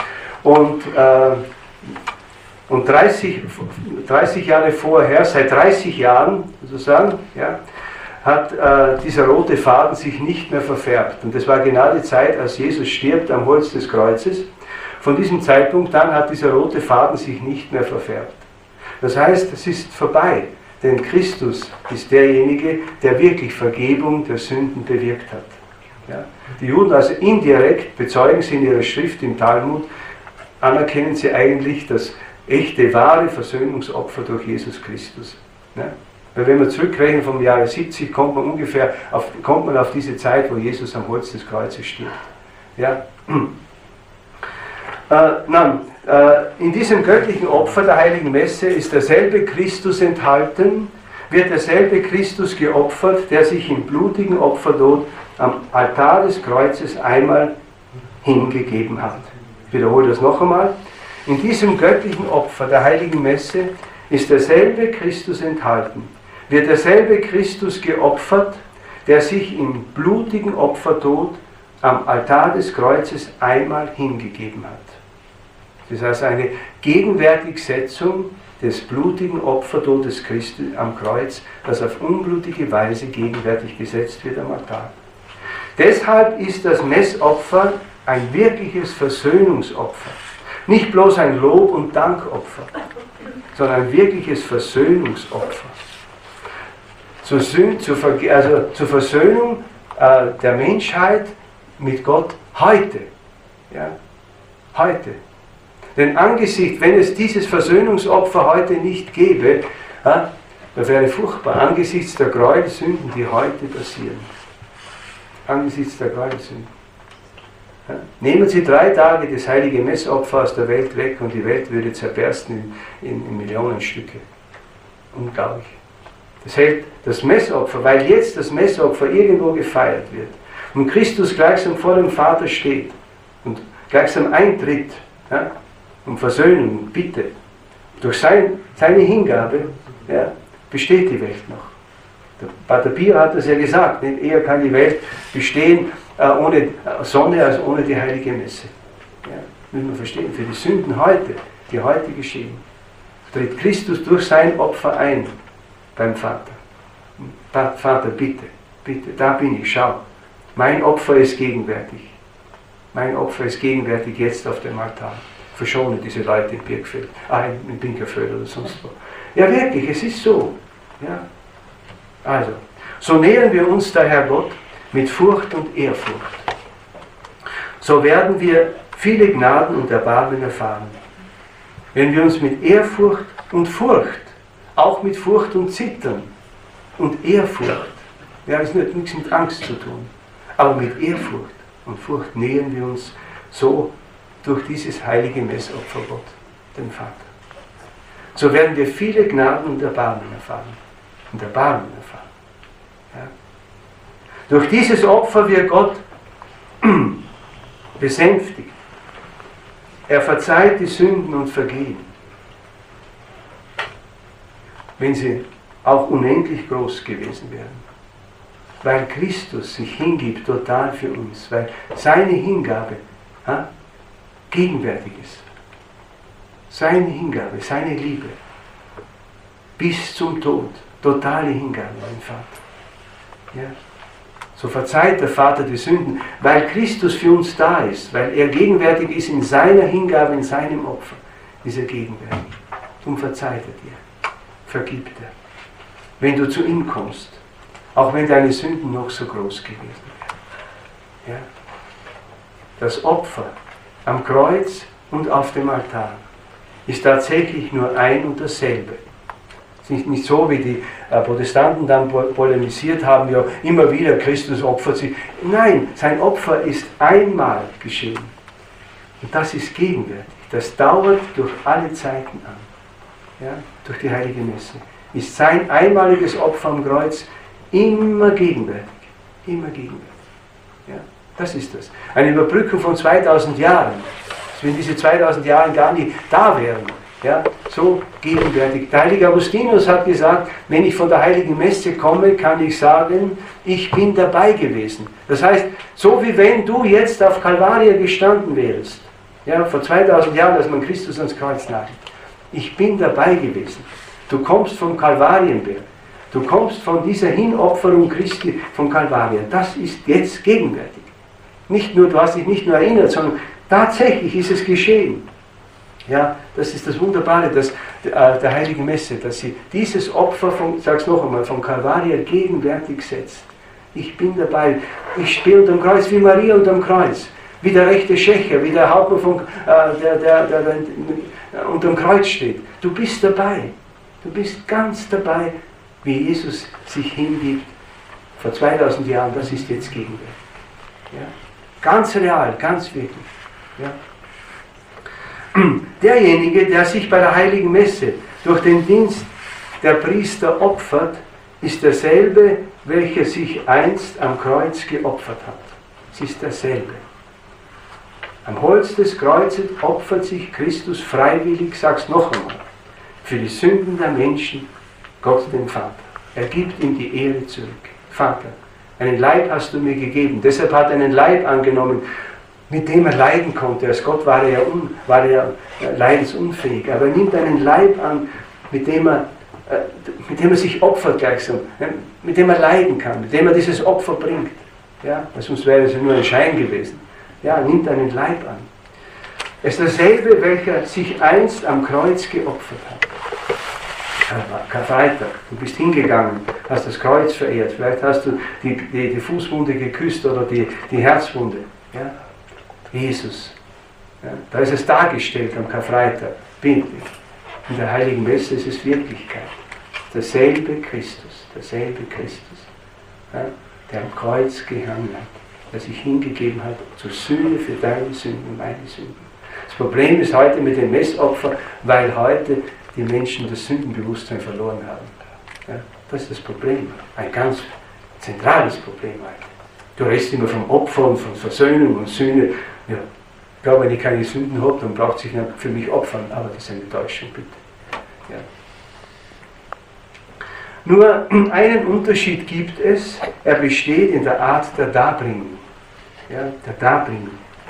und 30 Jahre vorher, seit 30 Jahren sozusagen, ja, hat dieser rote Faden sich nicht mehr verfärbt. Und das war genau die Zeit, als Jesus stirbt am Holz des Kreuzes. Von diesem Zeitpunkt an hat dieser rote Faden sich nicht mehr verfärbt. Das heißt, es ist vorbei, denn Christus ist derjenige, der wirklich Vergebung der Sünden bewirkt hat. Ja? Die Juden also indirekt bezeugen sie in ihrer Schrift im Talmud, anerkennen sie eigentlich das echte, wahre Versöhnungsopfer durch Jesus Christus. Ja? Weil wenn wir zurückrechnen vom Jahre 70, kommt man auf diese Zeit, wo Jesus am Holz des Kreuzes stirbt. Ja? In diesem göttlichen Opfer der Heiligen Messe ist derselbe Christus enthalten, wird derselbe Christus geopfert, der sich im blutigen Opfertod am Altar des Kreuzes einmal hingegeben hat. Ich wiederhole das noch einmal. In diesem göttlichen Opfer der Heiligen Messe ist derselbe Christus enthalten, wird derselbe Christus geopfert, der sich im blutigen Opfertod am Altar des Kreuzes einmal hingegeben hat. Das heißt, eine Gegenwärtigsetzung des blutigen Opfertodes Christi am Kreuz, das auf unblutige Weise gegenwärtig gesetzt wird am Altar. Deshalb ist das Messopfer ein wirkliches Versöhnungsopfer. Nicht bloß ein Lob- und Dankopfer, sondern ein wirkliches Versöhnungsopfer. Zur Versöhnung der Menschheit mit Gott heute. Ja, heute. Denn wenn es dieses Versöhnungsopfer heute nicht gäbe, das wäre furchtbar, angesichts der Gräuelsünden, die heute passieren. Angesichts der Gräuelsünden. Ja? Nehmen Sie 3 Tage das heilige Messopfer aus der Welt weg und die Welt würde zerbersten in Millionenstücke. Unglaublich. Das hält das Messopfer, weil jetzt das Messopfer irgendwo gefeiert wird und Christus gleichsam vor dem Vater steht und gleichsam eintritt, ja, um Versöhnung, Bitte. Durch seine Hingabe, ja, besteht die Welt noch. Der Pater Pio hat das ja gesagt, nicht? Eher kann die Welt bestehen ohne Sonne als ohne die heilige Messe. Ja, müssen wir verstehen, für die Sünden heute, die heute geschehen, tritt Christus durch sein Opfer ein beim Vater. Vater, bitte, bitte, da bin ich, schau. Mein Opfer ist gegenwärtig. Mein Opfer ist gegenwärtig jetzt auf dem Altar. Verschone diese Leute in Birkfeld, in Pinkerfeld oder sonst wo. Ja, wirklich, es ist so. Ja. Also, so nähern wir uns daher Gott mit Furcht und Ehrfurcht. So werden wir viele Gnaden und Erbarmen erfahren. Wenn wir uns mit Ehrfurcht und Furcht, auch mit Furcht und Zittern und Ehrfurcht, ja, es hat nichts mit Angst zu tun, aber mit Ehrfurcht und Furcht nähern wir uns so durch dieses heilige Messopfer Gott, den Vater. So werden wir viele Gnaden und Erbarmen erfahren. Und Erbarmen erfahren. Ja. Durch dieses Opfer wird Gott besänftigt. Er verzeiht die Sünden und Vergehen. wenn sie auch unendlich groß gewesen wären. Weil Christus sich hingibt total für uns, weil seine Hingabe gegenwärtig ist. Seine Hingabe, seine Liebe, bis zum Tod, totale Hingabe an den Vater. Ja? So verzeiht der Vater die Sünden, weil Christus für uns da ist, weil er gegenwärtig ist in seiner Hingabe, in seinem Opfer, ist er gegenwärtig. Darum verzeiht er dir, vergibt er. Wenn du zu ihm kommst, auch wenn deine Sünden noch so groß gewesen wären. Ja? Das Opfer am Kreuz und auf dem Altar ist tatsächlich nur ein und dasselbe. Es ist nicht so, wie die Protestanten dann polemisiert haben, ja, immer wieder Christus opfert sich. Nein, sein Opfer ist einmal geschehen. Und das ist gegenwärtig. Das dauert durch alle Zeiten an. Ja, durch die Heilige Messe. Ist sein einmaliges Opfer am Kreuz immer gegenwärtig. Immer gegenwärtig. Ja, das ist das. Eine Überbrückung von 2000 Jahren. Als wenn diese 2000 Jahre gar nicht da wären. Ja, so gegenwärtig. Der heilige Augustinus hat gesagt, wenn ich von der Heiligen Messe komme, kann ich sagen, ich bin dabei gewesen. Das heißt, so wie wenn du jetzt auf Kalvaria gestanden wärst, ja, vor 2000 Jahren, als man Christus ans Kreuz nagelt. Ich bin dabei gewesen. Du kommst vom Kalvarienberg. Du kommst von dieser Hinopferung Christi vom Kalvaria. Das ist jetzt gegenwärtig. Nicht nur, du hast dich nicht nur erinnert, sondern tatsächlich ist es geschehen. Ja, das ist das Wunderbare der Heiligen Messe, dass sie dieses Opfer, sag's noch einmal, von Kalvaria gegenwärtig setzt. Ich bin dabei, ich stehe unterm Kreuz wie Maria unterm Kreuz, wie der rechte Schächer, wie der Hauptmann, der unterm Kreuz steht. Du bist dabei, du bist ganz dabei, wie Jesus sich hingibt vor 2000 Jahren, das ist jetzt gegenwärtig. Ja? Ganz real, ganz wirklich. Ja? Derjenige, der sich bei der Heiligen Messe durch den Dienst der Priester opfert, ist derselbe, welcher sich einst am Kreuz geopfert hat. Es ist derselbe. Am Holz des Kreuzes opfert sich Christus freiwillig, sag's noch einmal, für die Sünden der Menschen, Gott den Vater. Er gibt ihm die Ehre zurück. Vater, einen Leib hast du mir gegeben. Deshalb hat er einen Leib angenommen, mit dem er leiden konnte. Als Gott war er ja leidensunfähig. Aber er nimmt einen Leib an, mit dem er sich opfert gleichsam, mit dem er leiden kann, mit dem er dieses Opfer bringt. Ja, sonst wäre es ja nur ein Schein gewesen. Ja, er nimmt einen Leib an. Es ist derselbe, welcher sich einst am Kreuz geopfert hat. Karfreitag, du bist hingegangen, hast das Kreuz verehrt, vielleicht hast du die Fußwunde geküsst oder die Herzwunde. Ja? Jesus. Ja? Da ist es dargestellt am Karfreitag, bildlich. In der Heiligen Messe ist es Wirklichkeit. Derselbe Christus, ja? Der am Kreuz gehangen hat, der sich hingegeben hat zur Sühne für deine Sünden und meine Sünden. Das Problem ist heute mit dem Messopfer, weil heute die Menschen das Sündenbewusstsein verloren haben. Ja, das ist das Problem. Ein ganz zentrales Problem heute. Du redest immer vom Opfer und von Versöhnung und Sühne. Ja, ich glaube, wenn ich keine Sünden habe, dann braucht sich nicht für mich opfern. Aber das ist eine Täuschung, bitte. Ja. Nur einen Unterschied gibt es. Er besteht in der Art der Darbringung. Ja, der Darbringung.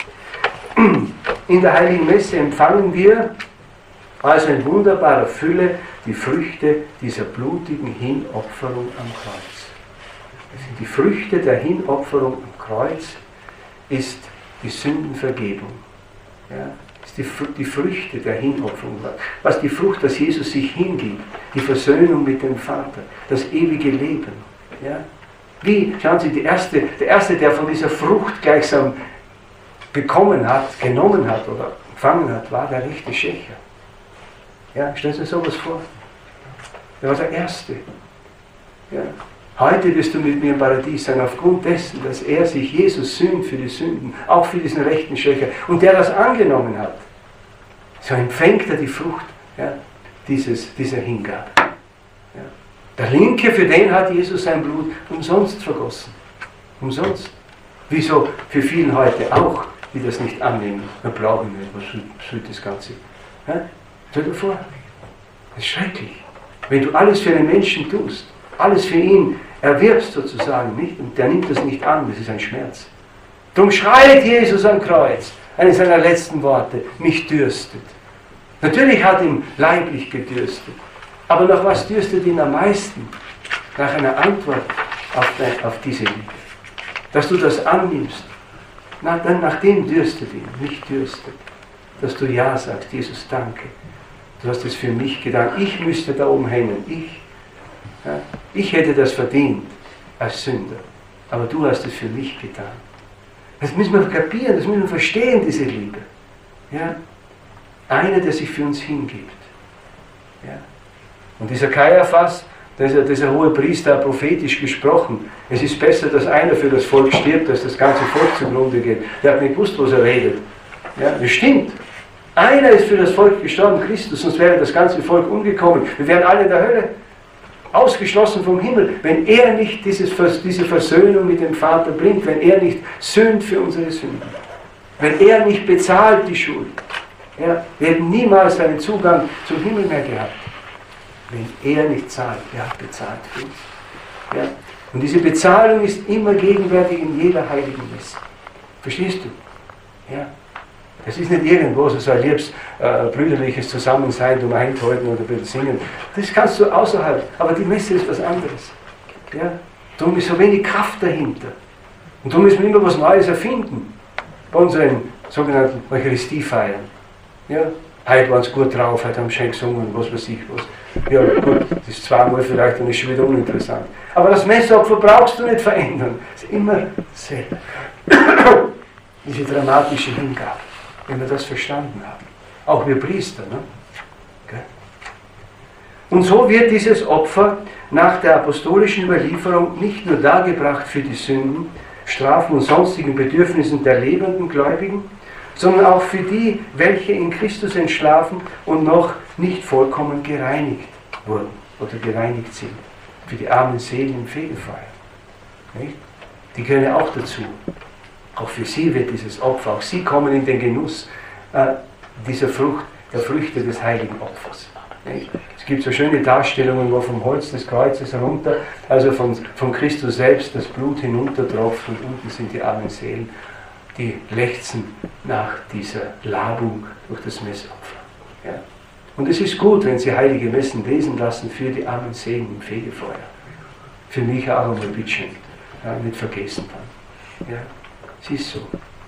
In der Heiligen Messe empfangen wir also in wunderbarer Fülle die Früchte dieser blutigen Hinopferung am Kreuz. Die Früchte der Hinopferung am Kreuz ist die Sündenvergebung. Ja, ist die Früchte der Hinopferung. Was die Frucht, dass Jesus sich hingibt, die Versöhnung mit dem Vater, das ewige Leben. Ja? Wie, schauen Sie, der Erste, der von dieser Frucht gleichsam bekommen hat, genommen hat oder empfangen hat, war der rechte Schächer. Ja, stellen Sie sich sowas vor. Er war der Erste. Ja. Heute wirst du mit mir im Paradies sein, aufgrund dessen, dass er sich Jesus sühnt für die Sünden, auch für diesen rechten Schächer, und der das angenommen hat. So empfängt er die Frucht, ja, dieser Hingabe. Ja. Der Linke, für den hat Jesus sein Blut umsonst vergossen. Umsonst. Wieso für vielen heute auch, die das nicht annehmen? Wir glauben nicht, was soll das Ganze? Ja? Stell dir vor, das ist schrecklich. Wenn du alles für einen Menschen tust, alles für ihn erwirbst sozusagen, nicht? Und der nimmt das nicht an, das ist ein Schmerz. Darum schreit Jesus am Kreuz, eines seiner letzten Worte, mich dürstet. Natürlich hat ihn leiblich gedürstet, aber nach was dürstet ihn am meisten? Nach einer Antwort auf diese Liebe. Dass du das annimmst, nach dem dürstet ihn, mich dürstet. Dass du Ja sagst, Jesus, danke. Du hast es für mich getan. Ich müsste da oben hängen. Ich hätte das verdient als Sünder. Aber du hast es für mich getan. Das müssen wir kapieren, das müssen wir verstehen, diese Liebe. Ja? Einer, der sich für uns hingibt. Ja? Und dieser Kaiaphas, dieser hohe Priester hat prophetisch gesprochen. Es ist besser, dass einer für das Volk stirbt, als das ganze Volk zugrunde geht. Der hat nicht gewusst, was er redet. Ja? Das stimmt. Einer ist für das Volk gestorben, Christus, sonst wäre das ganze Volk umgekommen. Wir wären alle in der Hölle. Ausgeschlossen vom Himmel, wenn er nicht diese Versöhnung mit dem Vater bringt, wenn er nicht sühnt für unsere Sünden, wenn er nicht bezahlt die Schuld. Ja, wir hätten niemals einen Zugang zum Himmel mehr gehabt, wenn er nicht zahlt. Er hat bezahlt für uns. Ja, und diese Bezahlung ist immer gegenwärtig in jeder heiligen Messe. Verstehst du? Ja. Es ist nicht irgendwo so ein liebes brüderliches Zusammensein, du mal halten oder bitte singen. Das kannst du außerhalb, aber die Messe ist was anderes. Ja? Darum ist so wenig Kraft dahinter. Und darum müssen wir immer was Neues erfinden. Bei unseren sogenannten Eucharistiefeiern. Ja? Heute waren sie gut drauf, heute haben sie schön gesungen, was weiß ich was. Ja gut, das ist zweimal vielleicht und ist schon wieder uninteressant. Aber das Messopfer brauchst du nicht verändern. Es ist immer dasselbe. Diese dramatische Hingabe. Wenn wir das verstanden haben. Auch wir Priester. Ne? Okay. Und so wird dieses Opfer nach der apostolischen Überlieferung nicht nur dargebracht für die Sünden, Strafen und sonstigen Bedürfnissen der lebenden Gläubigen, sondern auch für die, welche in Christus entschlafen und noch nicht vollkommen gereinigt wurden oder gereinigt sind. Für die armen Seelen im Fegefeuer. Nicht? Die gehören ja auch dazu. Auch für sie wird dieses Opfer, auch sie kommen in den Genuss dieser Frucht, der Früchte des heiligen Opfers. Nicht? Es gibt so schöne Darstellungen, wo vom Holz des Kreuzes herunter, also von Christus selbst, das Blut hinuntertropft und unten sind die armen Seelen, die lechzen nach dieser Labung durch das Messopfer. Ja? Und es ist gut, wenn Sie heilige Messen lesen lassen für die armen Seelen im Fegefeuer. Für mich auch einmal bitteschön, ja, nicht vergessen dann. Ja? Es ist so.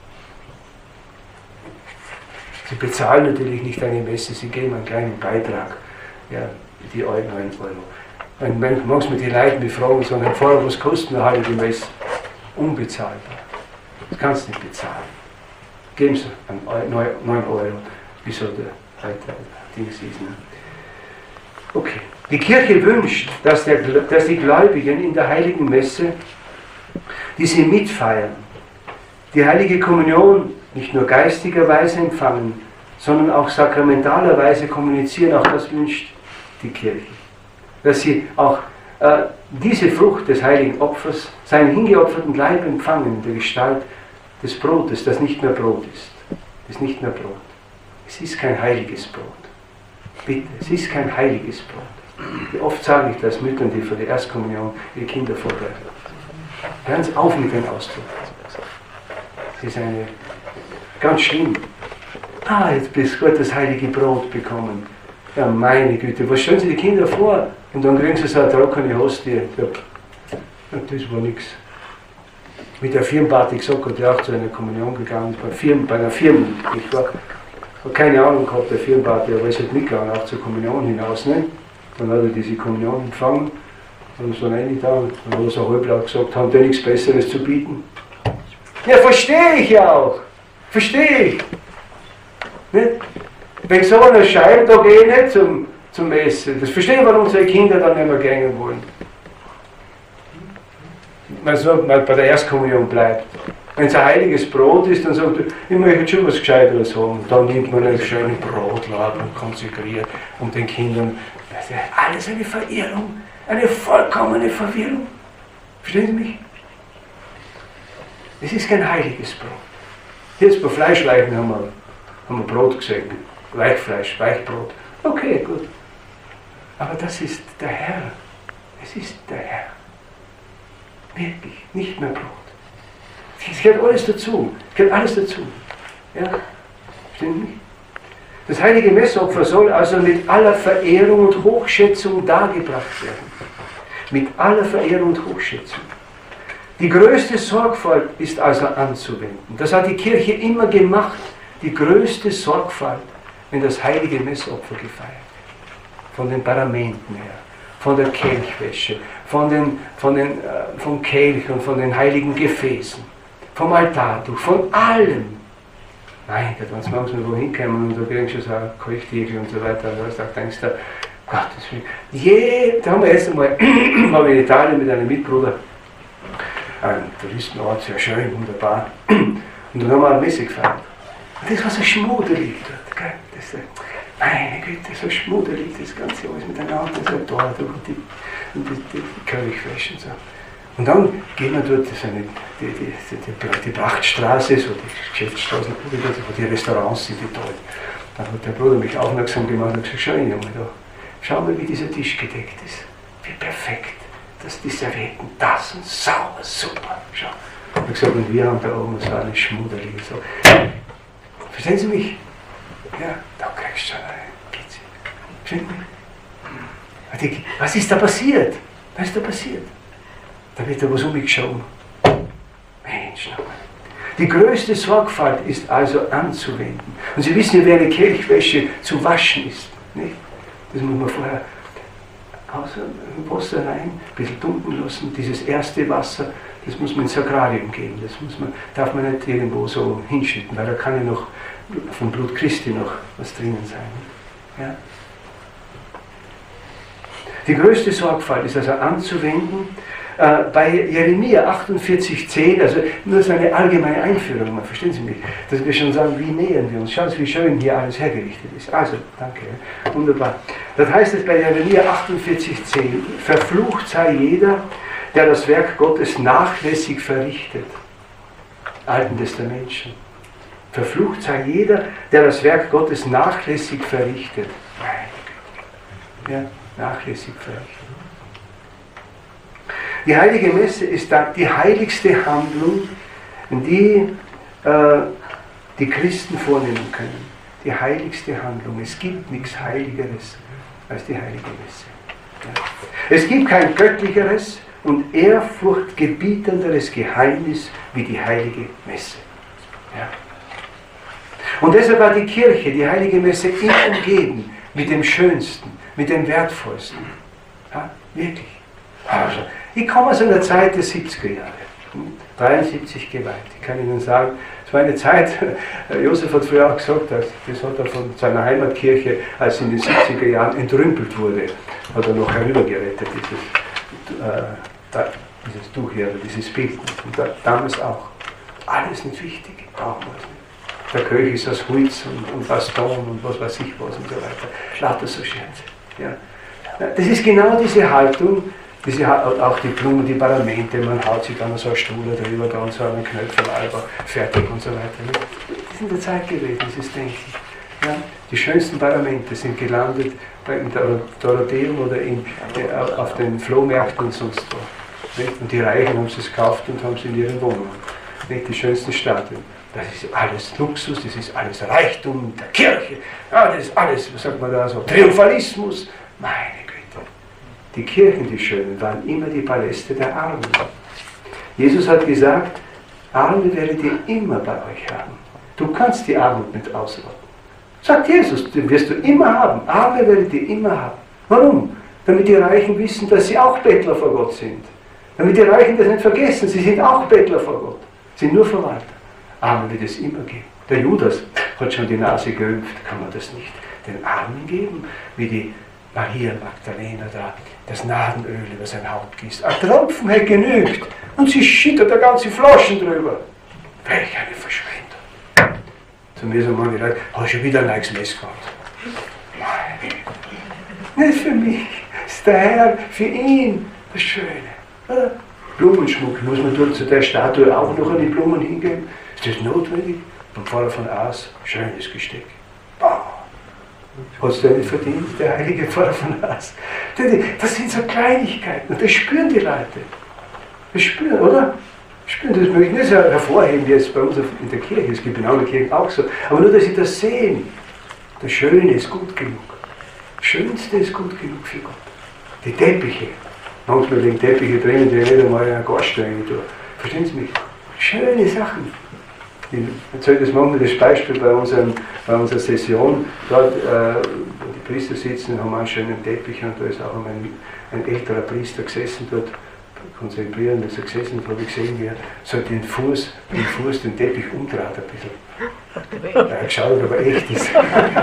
Sie bezahlen natürlich nicht eine Messe, sie geben einen kleinen Beitrag, ja, die 9 Euro. Manchmal die Leute mich fragen, sagen, vorher, was kostet eine heilige Messe? Unbezahlbar. Das kannst du nicht bezahlen. Geben Sie 9 Euro, wieso der Dings ist. Ne? Okay. Die Kirche wünscht, dass die Gläubigen in der heiligen Messe, die sie mitfeiern, die heilige Kommunion nicht nur geistigerweise empfangen, sondern auch sakramentalerweise kommunizieren. Auch das wünscht die Kirche. Dass sie auch diese Frucht des heiligen Opfers, seinen hingeopferten Leib empfangen in der Gestalt des Brotes, das nicht mehr Brot ist. Es ist nicht mehr Brot. Es ist kein heiliges Brot. Bitte, es ist kein heiliges Brot. Wie oft sage ich das Müttern, die für die Erstkommunion ihre Kinder vorbereiten. Hören Sie auf mit dem Ausdruck. Es ist ganz schlimm. Jetzt bist du gut das heilige Brot bekommen. Ja, meine Güte, was stellen Sie die Kinder vor? Und dann kriegen sie so eine trockene Hostie. Ja, das war nichts. Mit der Firmenparty gesagt, hat er auch zu einer Kommunion gegangen, bei einer Firma. Ich war keine Ahnung gehabt der Firmenparty, aber ist halt mitgegangen, auch zur Kommunion hinaus. Ne? Dann hat er diese Kommunion empfangen und so rein da und dann hat er so halblaut gesagt, haben die nichts Besseres zu bieten? Ja, verstehe ich ja auch. Verstehe ich. Nicht? Wenn so einer schreibt, da gehe ich nicht zum Essen. Das verstehe ich, warum unsere Kinder dann nicht mehr gehen wollen. Wenn es nur bei der Erstkommunion bleibt. Wenn es ein heiliges Brot ist, dann sagt er, ich möchte schon was Gescheiteres haben. Dann nimmt man einen schönen Brotladen und konsekriert um den Kindern. Das ist alles eine Verirrung, eine vollkommene Verwirrung. Verstehen Sie mich? Es ist kein heiliges Brot. Jetzt bei Fleischleichen haben wir Brot gesehen. Weichfleisch, Weichbrot. Okay, gut. Aber das ist der Herr. Es ist der Herr. Wirklich, nicht mehr Brot. Es gehört alles dazu. Es gehört alles dazu. Ja? Stimmt nicht? Das heilige Messopfer soll also mit aller Verehrung und Hochschätzung dargebracht werden. Mit aller Verehrung und Hochschätzung. Die größte Sorgfalt ist also anzuwenden. Das hat die Kirche immer gemacht. Die größte Sorgfalt, wenn das heilige Messopfer gefeiert wird. Von den Paramenten her, von der Kelchwäsche, vom Kelch und von den heiligen Gefäßen, vom Altartuch, von allem. Mein Gott, wenn sie manchmal wo hinkommen und da kriegen sie so ein Keuchtiegel und so weiter, da denkst du, Gottes Willen. Da haben wir erst einmal war in Italien mit einem Mitbruder, ein Touristenort, sehr schön, wunderbar. Und dann haben wir eine Messe gefeiert. Und das war so schmuddelig dort, gell? Das, meine Güte, so schmuddelig, das Ganze alles miteinander, so da, und die Kelchwäsche und so. Und dann gehen wir dort, das ist die Prachtstraße, so die Geschäftsstraßen, wo die Restaurants sind, die toll. Dann hat der Bruder mich aufmerksam gemacht und gesagt, schau Junge, da, schau mal, wie dieser Tisch gedeckt ist. Wie perfekt, dass die Servietten das und sauber, super. Schau. Ich habe gesagt, und wir haben da oben so eine Schmuddelige. So. Verstehen Sie mich? Ja, da kriegst du schon eine Pizza. Verstehen Sie mich? Was ist da passiert? Was ist da passiert? Da wird da was umgeschoben. Mensch, nochmal. Die größte Sorgfalt ist also anzuwenden. Und Sie wissen ja, wie eine Kelchwäsche zu waschen ist. Nicht? Das muss man vorher außer Wasser rein, ein bisschen dunkeln lassen. Dieses erste Wasser, das muss man ins Sakrarium geben. Das darf man nicht irgendwo so hinschütten, weil da kann ja noch vom Blut Christi noch was drinnen sein. Ja? Die größte Sorgfalt ist also anzuwenden. Bei Jeremia 48,10, also nur so eine allgemeine Einführung, verstehen Sie mich, dass wir schon sagen, wie nähern wir uns, schauen Sie, wie schön hier alles hergerichtet ist. Also, danke, wunderbar. Das heißt es bei Jeremia 48,10, verflucht sei jeder, der das Werk Gottes nachlässig verrichtet. Alten Testament schon. Verflucht sei jeder, der das Werk Gottes nachlässig verrichtet. Ja, nachlässig verrichtet. Die heilige Messe ist die heiligste Handlung, die die Christen vornehmen können. Die heiligste Handlung. Es gibt nichts Heiligeres als die heilige Messe. Ja. Es gibt kein göttlicheres und ehrfurchtgebietenderes Geheimnis wie die heilige Messe. Ja. Und deshalb war die Kirche, die heilige Messe, immer umgeben mit dem Schönsten, mit dem Wertvollsten. Ja, wirklich. Also, ich komme aus einer Zeit der 70er Jahre, 73 geweiht. Ich kann Ihnen sagen, es war eine Zeit, Josef hat früher auch gesagt, das hat er von seiner Heimatkirche, als in den 70er Jahren entrümpelt wurde, hat er noch herübergerettet, dieses Tuch hier, dieses Bild. Und damals auch. Alles nicht wichtig, brauchen wir es nicht. Der König ist aus Holz und Baston und was weiß ich was und so weiter. Lauter so Scherze. Ja. Das ist genau diese Haltung. Auch die Blumen, die Paramente, man haut sich dann so eine Stuhle drüber, dann so einen Knöpfel, aber fertig und so weiter. Das ist in der Zeit gewesen, dieses Denken. Ja? Die schönsten Paramente sind gelandet in der Dorotheum oder auf den Flohmärkten und sonst wo. Nicht? Und die Reichen haben es gekauft und haben es in ihren Wohnungen. Nicht? Die schönsten Statuen. Das ist alles Luxus, das ist alles Reichtum der Kirche. Ja, das ist alles, was sagt man da so, Triumphalismus. Meine Güte. Die Kirchen, die Schönen, waren immer die Paläste der Armen. Jesus hat gesagt, Arme werdet ihr immer bei euch haben. Du kannst die Armut nicht ausrotten. Sagt Jesus, den wirst du immer haben. Arme werdet ihr immer haben. Warum? Damit die Reichen wissen, dass sie auch Bettler vor Gott sind. Damit die Reichen das nicht vergessen, sie sind auch Bettler vor Gott. Sie sind nur Verwalter. Arme wird es immer geben. Der Judas hat schon die Nase gerümpft, kann man das nicht den Armen geben, wie die Maria Magdalena da das Nadenöl über sein Haupt gießt. Ein Tropfen hätte genügt und sie schüttet da ganze Flaschen drüber. Welch eine Verschwendung. Zu mir sagen manche Leute, hast du schon wieder ein neues Mess gehabt? Nein, nicht für mich. Es ist der Herr, für ihn das Schöne. Oder? Blumenschmuck, muss man dort zu der Statue auch noch an die Blumen hingeben? Ist das notwendig? Vom Pfarrer von Aas, schönes Gesteck. Oh. Hast du nicht verdient, der heilige Pfarrer von Haas? Das sind so Kleinigkeiten und das spüren die Leute. Das spüren, oder? Spüren, das möchte ich nicht so hervorheben, wie es bei uns in der Kirche ist. Es gibt in anderen Kirchen auch so. Aber nur, dass sie das sehen. Das Schöne ist gut genug. Das Schönste ist gut genug für Gott. Die Teppiche. Manchmal liegen Teppiche drinnen, die nicht einmal in einer Garsteine durch. Verstehen Sie mich? Schöne Sachen. Ich erzähle das manchmal das Beispiel bei unserer Session. Dort, wo die Priester sitzen, haben wir einen schönen Teppich und da ist auch ein älterer Priester gesessen dort, konzentrieren, dass er gesessen hat, habe ich gesehen, wie er so den Fuß, den Teppich umdreht ein bisschen. Er hat geschaut, ob er echt ist.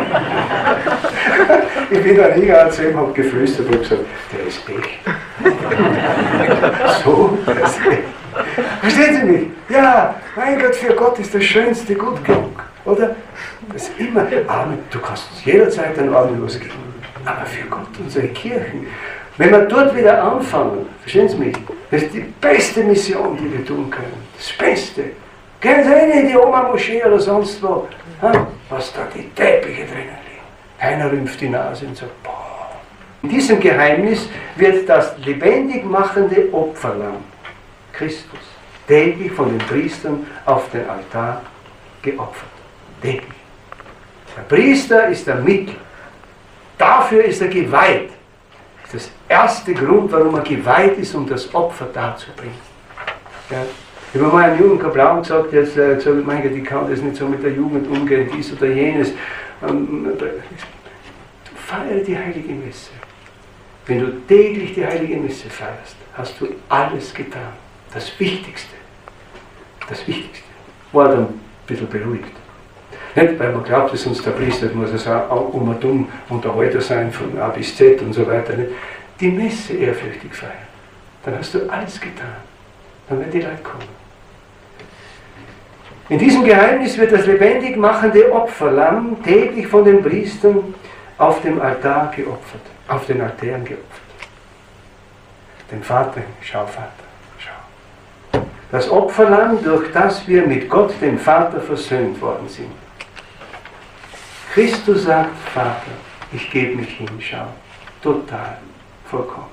Ich bin dann hingegangen zu ihm, habe geflüstert und gesagt, der ist echt. So, der ist echt. Verstehen Sie mich? Ja, mein Gott, für Gott ist das Schönste gut genug, oder? Das ist immer, Amen, du kannst uns jederzeit ein Arm losgeben, aber für Gott, unsere Kirchen, wenn wir dort wieder anfangen, verstehen Sie mich, das ist die beste Mission, die wir tun können, das Beste. Gehen Sie rein in die Oma-Moschee oder sonst wo, was da die Teppiche drinnen liegen. Keiner rümpft die Nase und sagt, boah. In diesem Geheimnis wird das lebendig machende Opferlamm, Christus, täglich von den Priestern auf den Altar geopfert. Täglich. Der Priester ist der Mittel. Dafür ist er geweiht. Das ist der erste Grund, warum er geweiht ist, um das Opfer darzubringen. Ja. Ich habe mal einem jungen Kaplan gesagt, der hat gesagt, mein Gott, ich kann das nicht so mit der Jugend umgehen, dies oder jenes. Feiere die Heilige Messe. Wenn du täglich die Heilige Messe feierst, hast du alles getan. Das Wichtigste. Das Wichtigste. War dann ein bisschen beruhigt. Nicht, weil man glaubt, dass uns der Priester muss auch und dumm Unterhalter sein von A bis Z und so weiter. Nicht? Die Messe ehrfürchtig feiern. Dann hast du alles getan. Dann werden die Leute kommen. In diesem Geheimnis wird das lebendig machende Opferlamm täglich von den Priestern auf dem Altar geopfert, auf den Altären geopfert. Dem Vater, schau Vater, schau. Das Opferlamm, durch das wir mit Gott, dem Vater, versöhnt worden sind. Christus sagt, Vater, ich gebe mich hin, schau, total, vollkommen.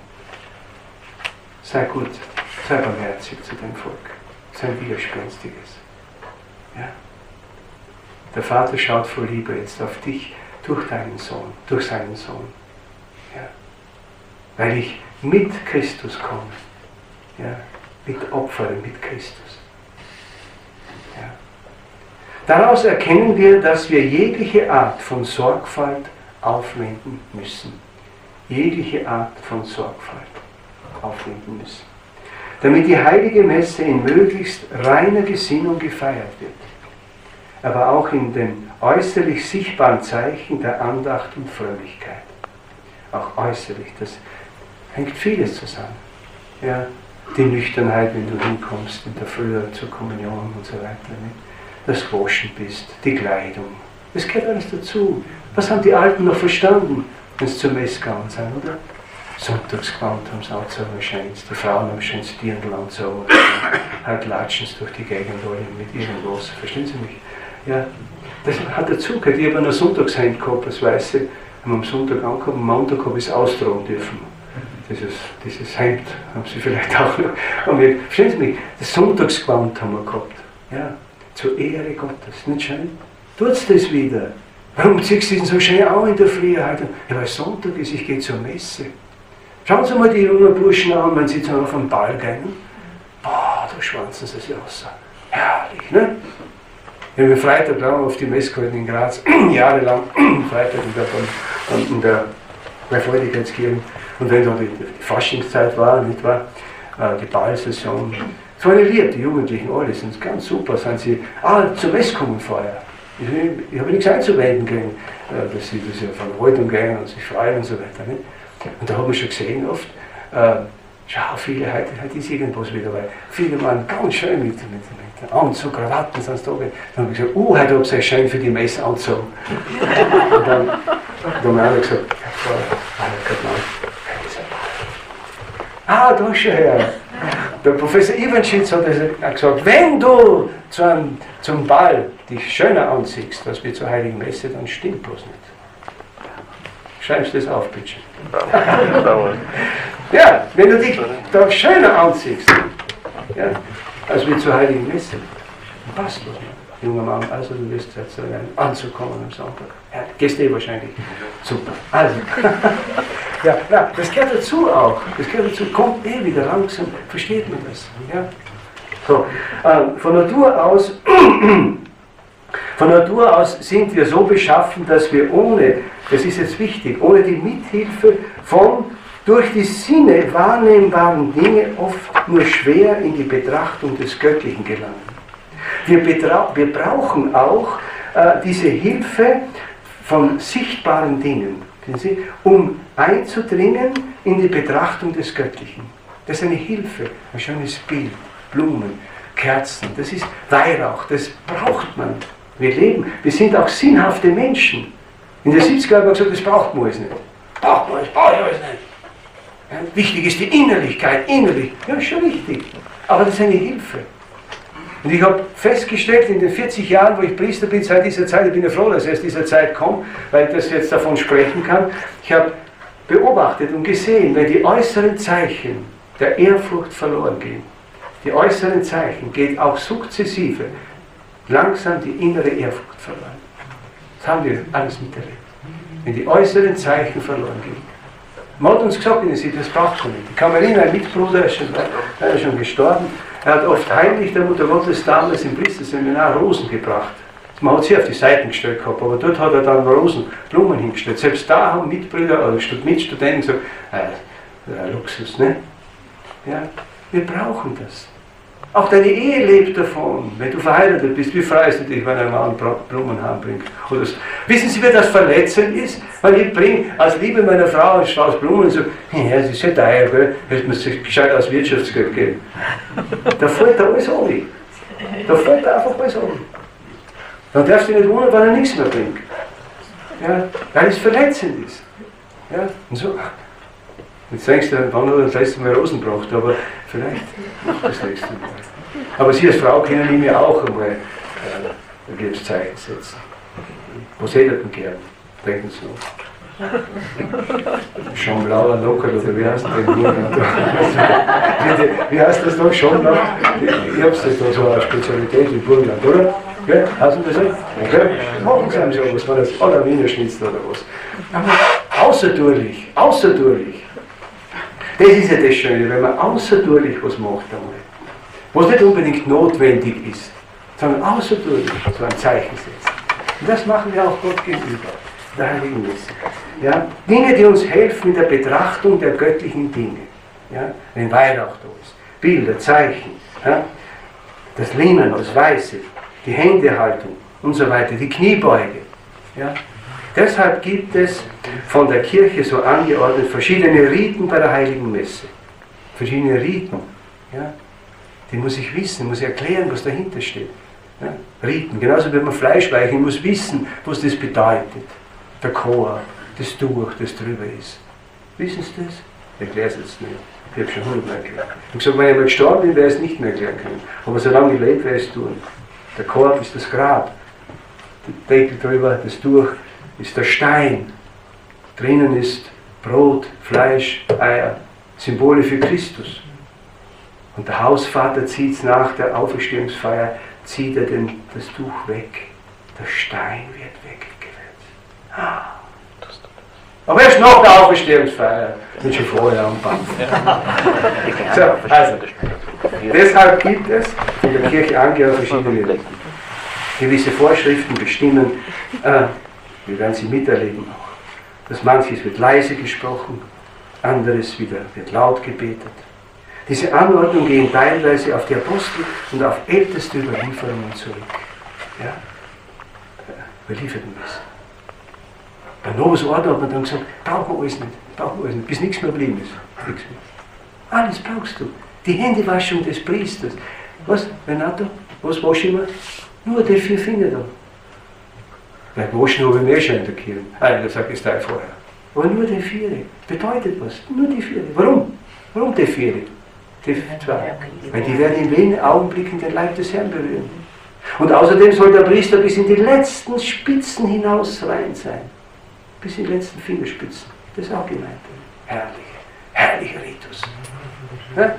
Sei gut, sei barmherzig zu dem Volk, sei ein widerspenstiges. Ja. Der Vater schaut voll Liebe jetzt auf dich durch deinen Sohn, durch seinen Sohn. Ja. Weil ich mit Christus komme, ja, mit Opfern, mit Christus. Ja. Daraus erkennen wir, dass wir jegliche Art von Sorgfalt aufwenden müssen. Jegliche Art von Sorgfalt aufwenden müssen. Damit die heilige Messe in möglichst reiner Gesinnung gefeiert wird, aber auch in den äußerlich sichtbaren Zeichen der Andacht und Frömmigkeit. Auch äußerlich, das hängt vieles zusammen. Ja, die Nüchternheit, wenn du hinkommst in der Früh zur Kommunion und so weiter. Nicht? Dass du gewaschen bist, die Kleidung. Das gehört alles dazu. Was haben die Alten noch verstanden, wenn sie zur Messe gegangen sind, oder? Sonntagsgewand haben sie angezogen wahrscheinlich. Die Frauen haben schön Dirndl angezogen. Halt latschen sie durch die Gegend alle mit irgendwas. Verstehen Sie mich? Ja, das hat dazu gehört. Ich habe ein Sonntagshemd gehabt, das Weiße. Haben wir am Sonntag angekommen, am Montag habe ich es austragen dürfen. Dieses Hemd haben Sie vielleicht auch noch. Verstehen Sie mich? Das Sonntagsgewand haben wir gehabt. Ja, zur Ehre Gottes. Nicht schön? Tut's das wieder. Warum ziehst du denn so schön an in der Früh heute? Ja, weil Sonntag ist, ich gehe zur Messe. Schauen Sie mal die jungen Burschen an, wenn sie dann auf den Ball gehen. Boah, da schwanzen sie sich aus. Herrlich, ne? Ich habe Freitag lang auf die Messe gehalten in Graz, jahrelang, Freitag in der Dreifaltigkeitskirche. Und wenn da die Faschingszeit war, nicht wahr, die Ballsaison, es war eine Liebe, die Jugendlichen alle sind ganz super, sind sie zur Messe kommen vorher. Ich habe nichts einzuwenden gegen, dass sie das ja von Haltung gehen und sich freuen und so weiter. Nicht? Und da hat man schon gesehen oft, schau, viele, heute ist irgendwas wieder, weil viele waren ganz schön mit Anzug, Krawatten, sonst da. Dann habe ich gesagt, heute habt ihr schön für die Messe angezogen. Und dann haben wir alle gesagt, da schon her. Der Professor Ivanschitz hat gesagt, wenn du zum Ball dich schöner anziehst, als wir zur Heiligen Messe, dann stimmt bloß nicht. Schreibst du das auf, bitte? Ja, wenn du dich da schöner anziehst, ja, als wir zur Heiligen Messe, dann passt das. Junger Mann, also du wirst jetzt so einen Anzug kommen am Sonntag. Ja, gehst wahrscheinlich. Super. Also. Ja, na, das gehört dazu auch. Das gehört dazu, kommt wieder langsam, versteht man das. Ja? So, von Natur aus sind wir so beschaffen, dass wir ohne, das ist jetzt wichtig, ohne die Mithilfe von durch die Sinne wahrnehmbaren Dinge oft nur schwer in die Betrachtung des Göttlichen gelangen. Wir brauchen auch diese Hilfe von sichtbaren Dingen, um einzudringen in die Betrachtung des Göttlichen. Das ist eine Hilfe, ein schönes Bild, Blumen, Kerzen, das ist Weihrauch, das braucht man. Wir sind auch sinnhafte Menschen. In der 70er haben wir gesagt, das braucht man alles nicht. Braucht man alles, brauche ich alles nicht. Ja, wichtig ist die Innerlichkeit, innerlich. Ja, schon richtig. Aber das ist eine Hilfe. Und ich habe festgestellt, in den 40 Jahren, wo ich Priester bin, seit dieser Zeit, ich bin ja froh, dass ich aus dieser Zeit komme, weil ich das jetzt davon sprechen kann, ich habe beobachtet und gesehen, wenn die äußeren Zeichen der Ehrfurcht verloren gehen, die äußeren Zeichen geht auch sukzessive langsam die innere Ehrfurcht verloren. Das haben wir alles miterlebt. Wenn die äußeren Zeichen verloren gehen. Man hat uns gesagt, das braucht man nicht. Ich kann mich erinnern, ein Mitbruder, ist schon gestorben, er hat oft heimlich der Mutter Gottes damals im Priesterseminar Rosen gebracht. Man hat sie auf die Seiten gestellt gehabt, aber dort hat er dann Blumen hingestellt. Selbst da haben Mitbrüder oder Mitstudenten gesagt, Luxus, ne? Ja, wir brauchen das. Auch deine Ehe lebt davon. Wenn du verheiratet bist, wie freust du dich, wenn ein Mann Blumen herbringt? Wissen Sie, wie das verletzend ist? Weil ich bringe als Liebe meiner Frau einen Strauß Blumen und so, ja, das ist ja teuer, gell? Hätte man sich gescheit als Wirtschaftsgeld geben. Da fällt da alles um. Da fällt da einfach alles um. Dann darfst du nicht wundern, wenn er nichts mehr bringt. Ja, weil es verletzend ist. Ja, und so. Jetzt denkst du, wann hat er das letzte Mal Rosen gebracht, aber vielleicht noch das nächste Mal. Aber Sie als Frau können ihm ja auch einmal ein Gebetszeichen setzen. Was hättet ihr gern? Denken Sie noch. Schon blauer Lockerl, oder wie heißt denn wie heißt das noch? Schon noch? Ich hab's das da so eine Spezialität in Burgenland, oder? Ja, hast du das gesagt? Okay. Machen Sie einem so was, war das aller Wiener Schnitzel oder was? Aber außerdurchlich. Das ist ja das Schöne, wenn man außerdurchlich was macht einmal. Was nicht unbedingt notwendig ist, sondern außerdurchlich so ein Zeichen setzt. Und das machen wir auch Gott gegenüber, der Heiligen Messe. Ja? Dinge, die uns helfen in der Betrachtung der göttlichen Dinge. Ja? Wenn Weihrauch da ist, Bilder, Zeichen, ja? Das Linnen, das Weiße, die Händehaltung und so weiter, die Kniebeuge. Ja? Deshalb gibt es von der Kirche so angeordnet verschiedene Riten bei der Heiligen Messe. Verschiedene Riten. Ja? Die muss ich wissen, muss ich erklären, was dahinter steht. Ja? Riten, genauso wie man Fleisch weichen muss wissen, was das bedeutet. Der Chor, das Tuch, das drüber ist. Wissen Sie das? Ich erkläre es jetzt nicht. Ich habe schon 100-mal erklärt. Ich habe gesagt, wenn ich mal gestorben bin, werde ich es nicht mehr erklären können. Aber solange ich lebe, werde ich es tun. Der Chor ist das Grab. Der Deckel drüber, das Tuch ist der Stein. Drinnen ist Brot, Fleisch, Eier, Symbole für Christus. Und der Hausvater zieht es nach der Auferstehungsfeier, zieht er das Tuch weg. Der Stein wird weggewälzt. Aber erst nach der Auferstehungsfeier, nicht schon vorher am Band. So, also, deshalb gibt es in der Kirche angehört verschiedene gewisse Vorschriften bestimmen, wir werden sie miterleben auch, dass manches wird leise gesprochen, anderes wieder wird laut gebetet. Diese Anordnungen gehen teilweise auf die Apostel und auf älteste Überlieferungen zurück. Ja? Überlieferten Wissen. Bei Novus Ordo hat man dann gesagt, brauchen wir alles nicht, bis nichts mehr geblieben ist. Nichts mehr. Alles brauchst du. Die Händewaschung des Priesters. Was, Renato? Was wasche ich mir? Nur die 4 Finger da. Vielleicht waschen habe ich mehr schon in der Kirche. Das sage ich da vorher. Aber nur die 4. Bedeutet was? Nur die 4. Warum? Warum die 4? Die 2. Weil die werden in wenigen Augenblicken den Leib des Herrn berühren. Und außerdem soll der Priester bis in die letzten Spitzen hinaus rein sein. bis in die letzten Fingerspitzen. Das ist auch gemeint. Herrlicher Ritus. Ja?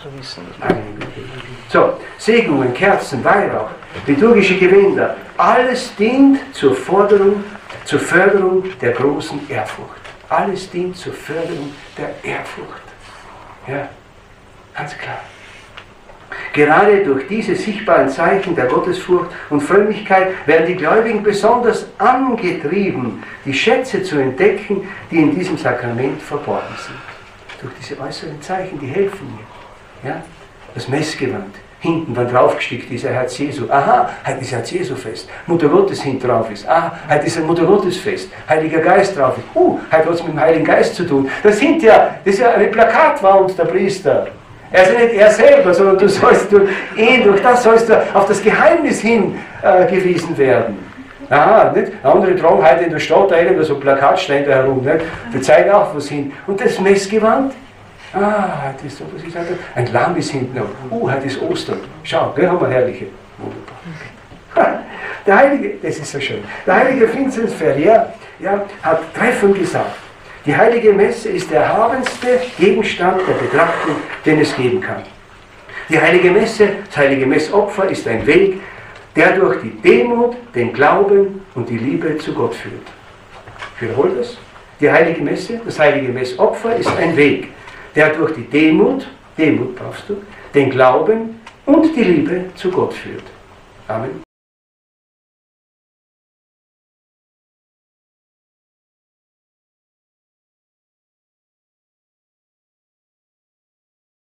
So, Segnungen, Kerzen, Weihrauch, liturgische Gewänder, alles dient zur Förderung der großen Ehrfurcht. Alles dient zur Förderung der Ehrfurcht. Ja, ganz klar. Gerade durch diese sichtbaren Zeichen der Gottesfurcht und Frömmigkeit werden die Gläubigen besonders angetrieben, die Schätze zu entdecken, die in diesem Sakrament verborgen sind. Durch diese äußeren Zeichen, die helfen mir. Ja? Das Messgewand, hinten, wann draufgestickt ist, Herz Jesu. Aha, heute ist Herz Jesu Fest. Mutter Gottes hinten drauf ist. Aha, heute ist ein Mutter Gottes Fest. Heiliger Geist drauf ist. Heute hat es mit dem Heiligen Geist zu tun. Das ist ja eine Plakatwand der Priester. Er ist ja nicht er selber, sondern du sollst durch ihn, durch das sollst du auf das Geheimnis hingewiesen werden. Aha, nicht? Andere tragen heute in der Stadt da irgendwo so Plakatständer herum, nicht? Die zeigen auch was hin. Und das Messgewand, heute ist so, was ist heute? Ein Lamm ist hinten noch. Heute ist Ostern. Schau, da haben wir herrliche. Wunderbar. Der Heilige, das ist so schön, der Heilige Vinzenz Ferrier hat treffend gesagt, die Heilige Messe ist der erhabenste Gegenstand der Betrachtung, den es geben kann. Die Heilige Messe, das Heilige Messopfer ist ein Weg, der durch die Demut, den Glauben und die Liebe zu Gott führt. Ich wiederhole das. Die Heilige Messe, das Heilige Messopfer ist ein Weg, der durch die Demut brauchst du, den Glauben und die Liebe zu Gott führt. Amen.